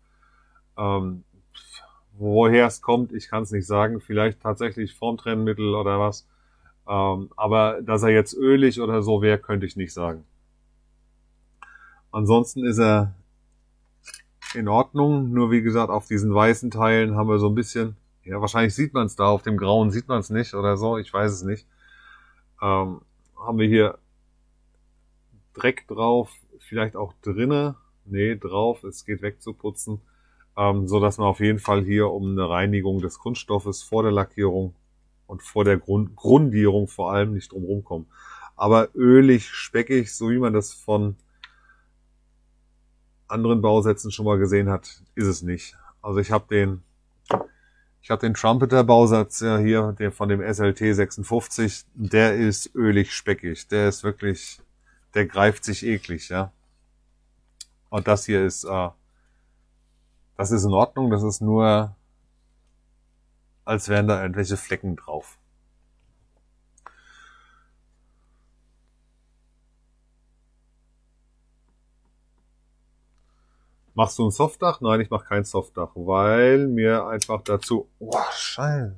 Speaker 1: Woher es kommt, ich kann es nicht sagen. Vielleicht tatsächlich Formtrennmittel oder was. Aber dass er jetzt ölig oder so wäre, könnte ich nicht sagen. Ansonsten ist er in Ordnung. Nur wie gesagt, auf diesen weißen Teilen haben wir so ein bisschen, ja, wahrscheinlich sieht man es da, auf dem grauen sieht man es nicht oder so, ich weiß es nicht. Haben wir hier Dreck drauf, vielleicht auch drinne, nee, drauf, es geht wegzuputzen, so dass man auf jeden Fall hier um eine Reinigung des Kunststoffes vor der Lackierung und vor der Grundierung vor allem nicht drum rumkommen. Aber ölig, speckig, so wie man das von anderen Bausätzen schon mal gesehen hat, ist es nicht. Also ich habe den Trumpeter Bausatz ja hier, der von dem SLT 56, der ist ölig speckig. Der ist wirklich, der greift sich eklig, ja. Und das hier ist, das ist in Ordnung. Das ist nur, als wären da irgendwelche Flecken drauf. Machst du ein Softdach? Nein, ich mache kein Softdach, weil mir einfach dazu, Scheiße.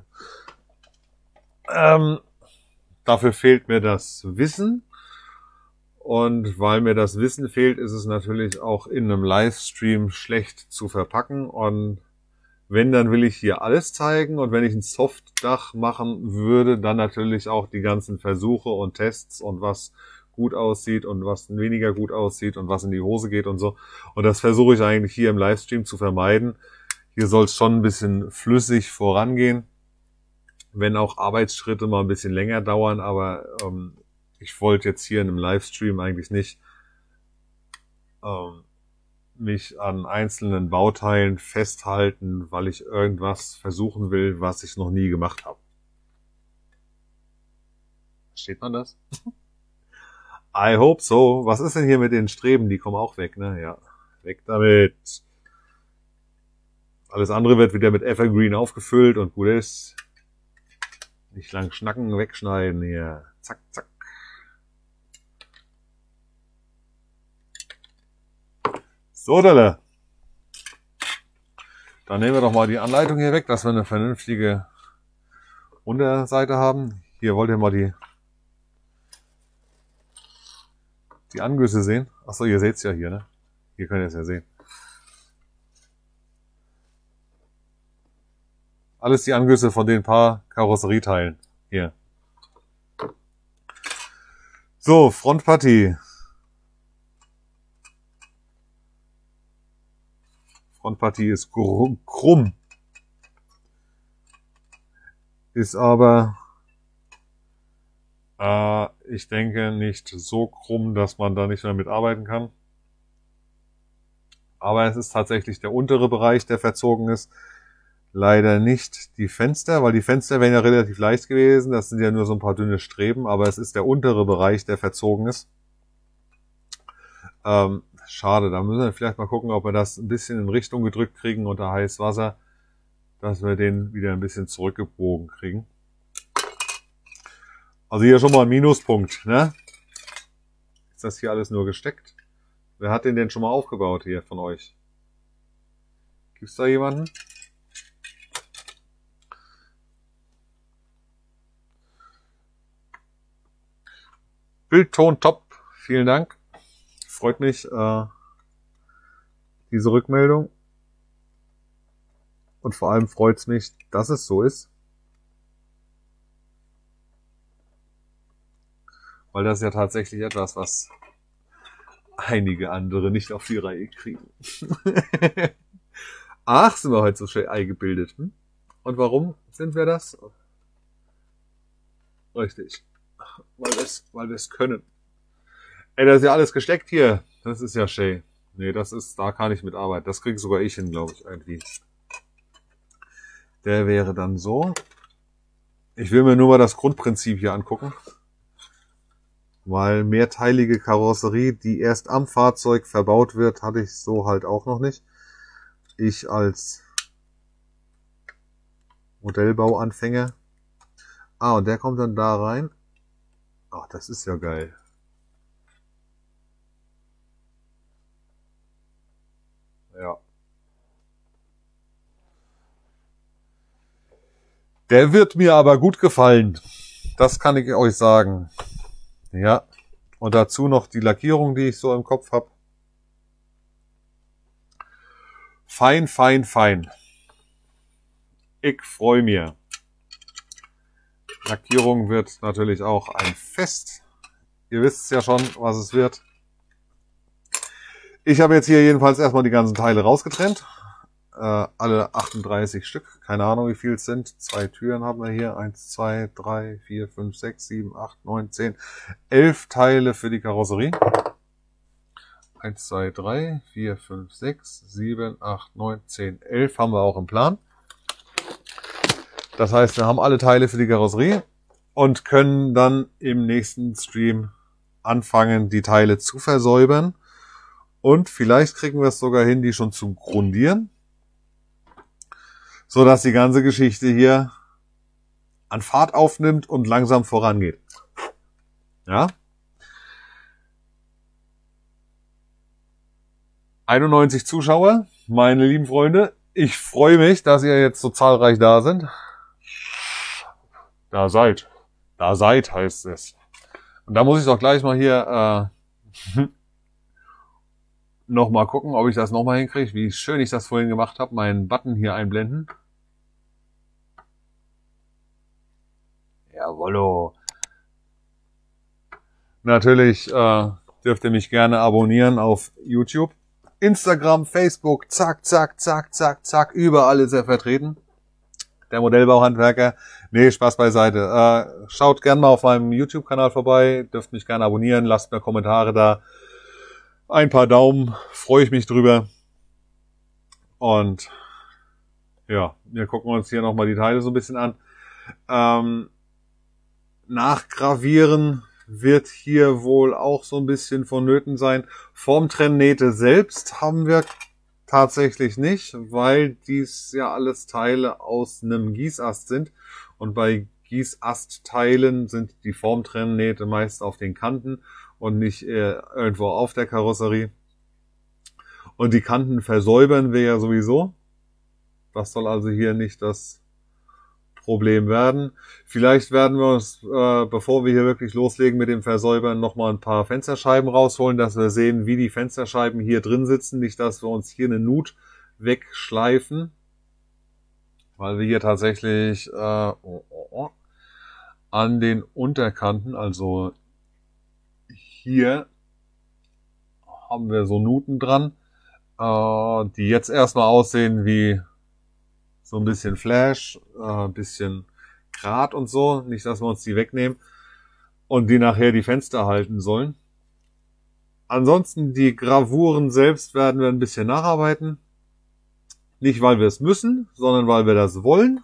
Speaker 1: Dafür fehlt mir das Wissen. Und weil mir das Wissen fehlt, ist es natürlich auch in einem Livestream schlecht zu verpacken. Und wenn, dann will ich hier alles zeigen. Und wenn ich ein Softdach machen würde, dann natürlich auch die ganzen Versuche und Tests und was gut aussieht und was weniger gut aussieht und was in die Hose geht und so. Und das versuche ich eigentlich hier im Livestream zu vermeiden. Hier soll es schon ein bisschen flüssig vorangehen, wenn auch Arbeitsschritte mal ein bisschen länger dauern, aber ich wollte jetzt hier in einem Livestream eigentlich nicht mich an einzelnen Bauteilen festhalten, weil ich irgendwas versuchen will, was ich noch nie gemacht habe. Versteht man das? I hope so. Was ist denn hier mit den Streben? Die kommen auch weg, ne? Ja, weg damit. Alles andere wird wieder mit Evergreen aufgefüllt und gut ist. Nicht lang schnacken, wegschneiden hier. Zack, zack. So, Delle. Dann nehmen wir doch mal die Anleitung hier weg, dass wir eine vernünftige Unterseite haben. Hier wollt ihr mal die Angüsse sehen. Achso, ihr seht's ja hier, ne? Hier könnt ihr es ja sehen. Alles die Angüsse von den paar Karosserieteilen. Hier. So, Frontpartie. Frontpartie ist krumm. Ist aber Ich denke nicht so krumm, dass man da nicht mehr mitarbeiten kann. Aber es ist tatsächlich der untere Bereich, der verzogen ist. Leider nicht die Fenster, weil die Fenster wären ja relativ leicht gewesen. Das sind ja nur so ein paar dünne Streben, aber es ist der untere Bereich, der verzogen ist. Schade, da müssen wir vielleicht mal gucken, ob wir das ein bisschen in Richtung gedrückt kriegen unter heißes Wasser, dass wir den wieder ein bisschen zurückgebogen kriegen. Also hier schon mal ein Minuspunkt, ne? Ist das hier alles nur gesteckt? Wer hat den denn schon mal aufgebaut hier von euch? Gibt's da jemanden? Bildton top. Vielen Dank. Freut mich, diese Rückmeldung. Und vor allem freut es mich, dass es so ist. Weil das ist ja tatsächlich etwas, was einige andere nicht auf die Reihe kriegen. Ach, sind wir heute so schön eingebildet. Hm? Und warum sind wir das? Richtig. Weil wir es können. Ey, das ist ja alles gesteckt hier. Das ist ja schön. Nee, da kann ich mitarbeiten. Das kriege sogar ich hin, glaube ich, irgendwie. Der wäre dann so. Ich will mir nur mal das Grundprinzip hier angucken. Weil mehrteilige Karosserie, die erst am Fahrzeug verbaut wird, hatte ich so halt auch noch nicht. Ich als Modellbauanfänger. Und der kommt dann da rein. Ach, das ist ja geil. Ja. Der wird mir aber gut gefallen. Das kann ich euch sagen. Ja. Und dazu noch die Lackierung, die ich so im Kopf habe. Fein, fein, fein. Ich freue mich. Lackierung wird natürlich auch ein Fest. Ihr wisst ja schon, was es wird. Ich habe jetzt hier jedenfalls erstmal die ganzen Teile rausgetrennt. Alle 38 Stück. Keine Ahnung, wie viel es sind. 2 Türen haben wir hier. 1, 2, 3, 4, 5, 6, 7, 8, 9, 10. 11 Teile für die Karosserie. 1, 2, 3, 4, 5, 6, 7, 8, 9, 10, 11 haben wir auch im Plan. Das heißt, wir haben alle Teile für die Karosserie und können dann im nächsten Stream anfangen, die Teile zu versäubern. Und vielleicht kriegen wir es sogar hin, die schon zu grundieren, so dass die ganze Geschichte hier an Fahrt aufnimmt und langsam vorangeht. Ja? 91 Zuschauer, meine lieben Freunde. Ich freue mich, dass ihr jetzt so zahlreich da sind. Da seid. Da seid, heißt es. Und da muss ich doch gleich mal hier nochmal gucken, ob ich das nochmal hinkriege, wie schön ich das vorhin gemacht habe. Meinen Button hier einblenden. Jawollo. Natürlich dürft ihr mich gerne abonnieren auf YouTube. Instagram, Facebook, zack, zack, zack, zack, zack, überall ist er vertreten. Der Modellbauhandwerker. Nee, Spaß beiseite. Schaut gerne mal auf meinem YouTube-Kanal vorbei, dürft mich gerne abonnieren, lasst mir Kommentare da. Ein paar Daumen, freue ich mich drüber. Und ja, wir gucken uns hier nochmal die Teile so ein bisschen an. Nachgravieren wird hier wohl auch so ein bisschen vonnöten sein. Formtrennnähte selbst haben wir tatsächlich nicht, weil dies ja alles Teile aus einem Gießast sind. Und bei Gießastteilen sind die Formtrennnähte meist auf den Kanten und nicht irgendwo auf der Karosserie. Und die Kanten versäubern wir ja sowieso. Das soll also hier nicht das Problem werden. Vielleicht werden wir uns, bevor wir hier wirklich loslegen mit dem Versäubern, nochmal ein paar Fensterscheiben rausholen, dass wir sehen, wie die Fensterscheiben hier drin sitzen. Nicht, dass wir uns hier eine Nut wegschleifen, weil wir hier tatsächlich an den Unterkanten, also hier haben wir so Nuten dran, die jetzt erstmal aussehen wie so ein bisschen Flash, ein bisschen Grat und so. Nicht, dass wir uns die wegnehmen. und die nachher die Fenster halten sollen. Ansonsten die Gravuren selbst werden wir ein bisschen nacharbeiten. Nicht, weil wir es müssen, sondern weil wir das wollen.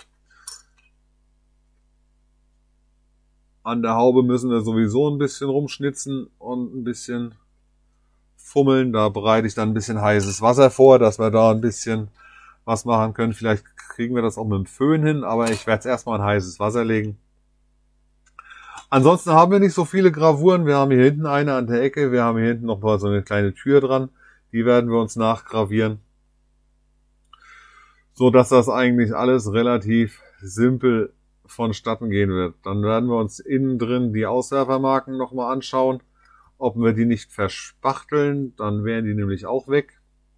Speaker 1: An der Haube müssen wir sowieso ein bisschen rumschnitzen und ein bisschen fummeln. Da bereite ich dann ein bisschen heißes Wasser vor, dass wir da ein bisschen was machen können. Vielleicht kriegen wir das auch mit dem Föhn hin, aber ich werde es erstmal in heißes Wasser legen. Ansonsten haben wir nicht so viele Gravuren. Wir haben hier hinten eine an der Ecke. Wir haben hier hinten noch mal so eine kleine Tür dran. Die werden wir uns nachgravieren. So dass das eigentlich alles relativ simpel vonstatten gehen wird. Dann werden wir uns innen drin die Auswerfermarken nochmal anschauen, ob wir die nicht verspachteln, dann wären die nämlich auch weg.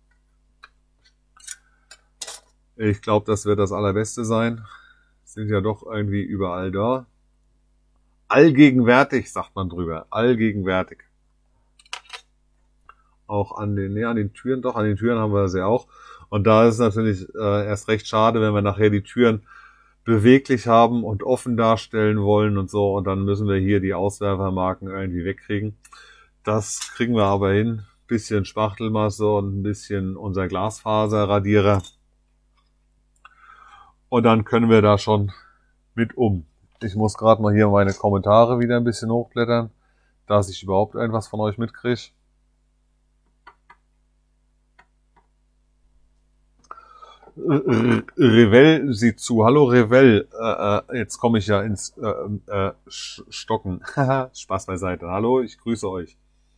Speaker 1: Ich glaube, das wird das Allerbeste sein. Sind ja doch irgendwie überall da. Allgegenwärtig, sagt man drüber. Allgegenwärtig. Auch an den Türen, doch, an den Türen haben wir sie auch. Und da ist es natürlich erst recht schade, wenn wir nachher die Türen beweglich haben und offen darstellen wollen und so. Und dann müssen wir hier die Auswerfermarken irgendwie wegkriegen. Das kriegen wir aber hin. Bisschen Spachtelmasse und ein bisschen unser Glasfaserradierer. Und dann können wir da schon mit um. Ich muss gerade mal hier meine Kommentare wieder ein bisschen hochblättern, dass ich überhaupt irgendwas von euch mitkriege. Revell sieht zu. Hallo Revell. Jetzt komme ich ja ins Stocken. Spaß beiseite. Hallo, ich grüße euch.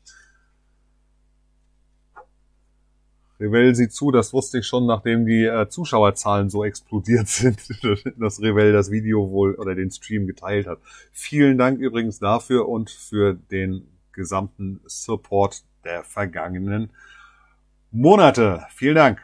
Speaker 1: Revell sieht zu, das wusste ich schon, nachdem die Zuschauerzahlen so explodiert sind, dass Revell das Video wohl oder den Stream geteilt hat. Vielen Dank übrigens dafür und für den gesamten Support der vergangenen Monate. Vielen Dank.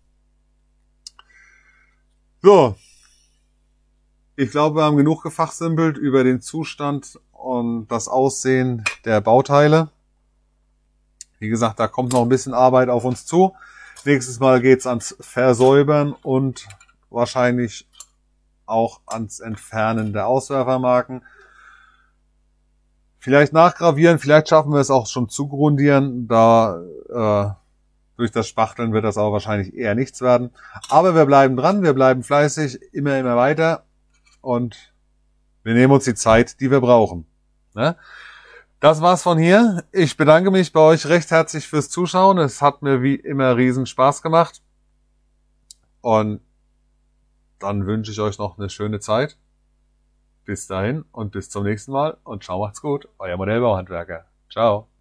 Speaker 1: So, ich glaube, wir haben genug gefachsimpelt über den Zustand und das Aussehen der Bauteile. Wie gesagt, da kommt noch ein bisschen Arbeit auf uns zu. Nächstes Mal geht's ans Versäubern und wahrscheinlich auch ans Entfernen der Auswerfermarken. Vielleicht nachgravieren, vielleicht schaffen wir es auch schon zu grundieren. Durch das Spachteln wird das aber wahrscheinlich eher nichts werden. Aber wir bleiben dran, wir bleiben fleißig, immer weiter. Und wir nehmen uns die Zeit, die wir brauchen. Ne? Das war's von hier. Ich bedanke mich bei euch recht herzlich fürs Zuschauen. Es hat mir wie immer riesen Spaß gemacht. Und dann wünsche ich euch noch eine schöne Zeit. Bis dahin und bis zum nächsten Mal. Und ciao, macht's gut. Euer Modellbauhandwerker. Ciao.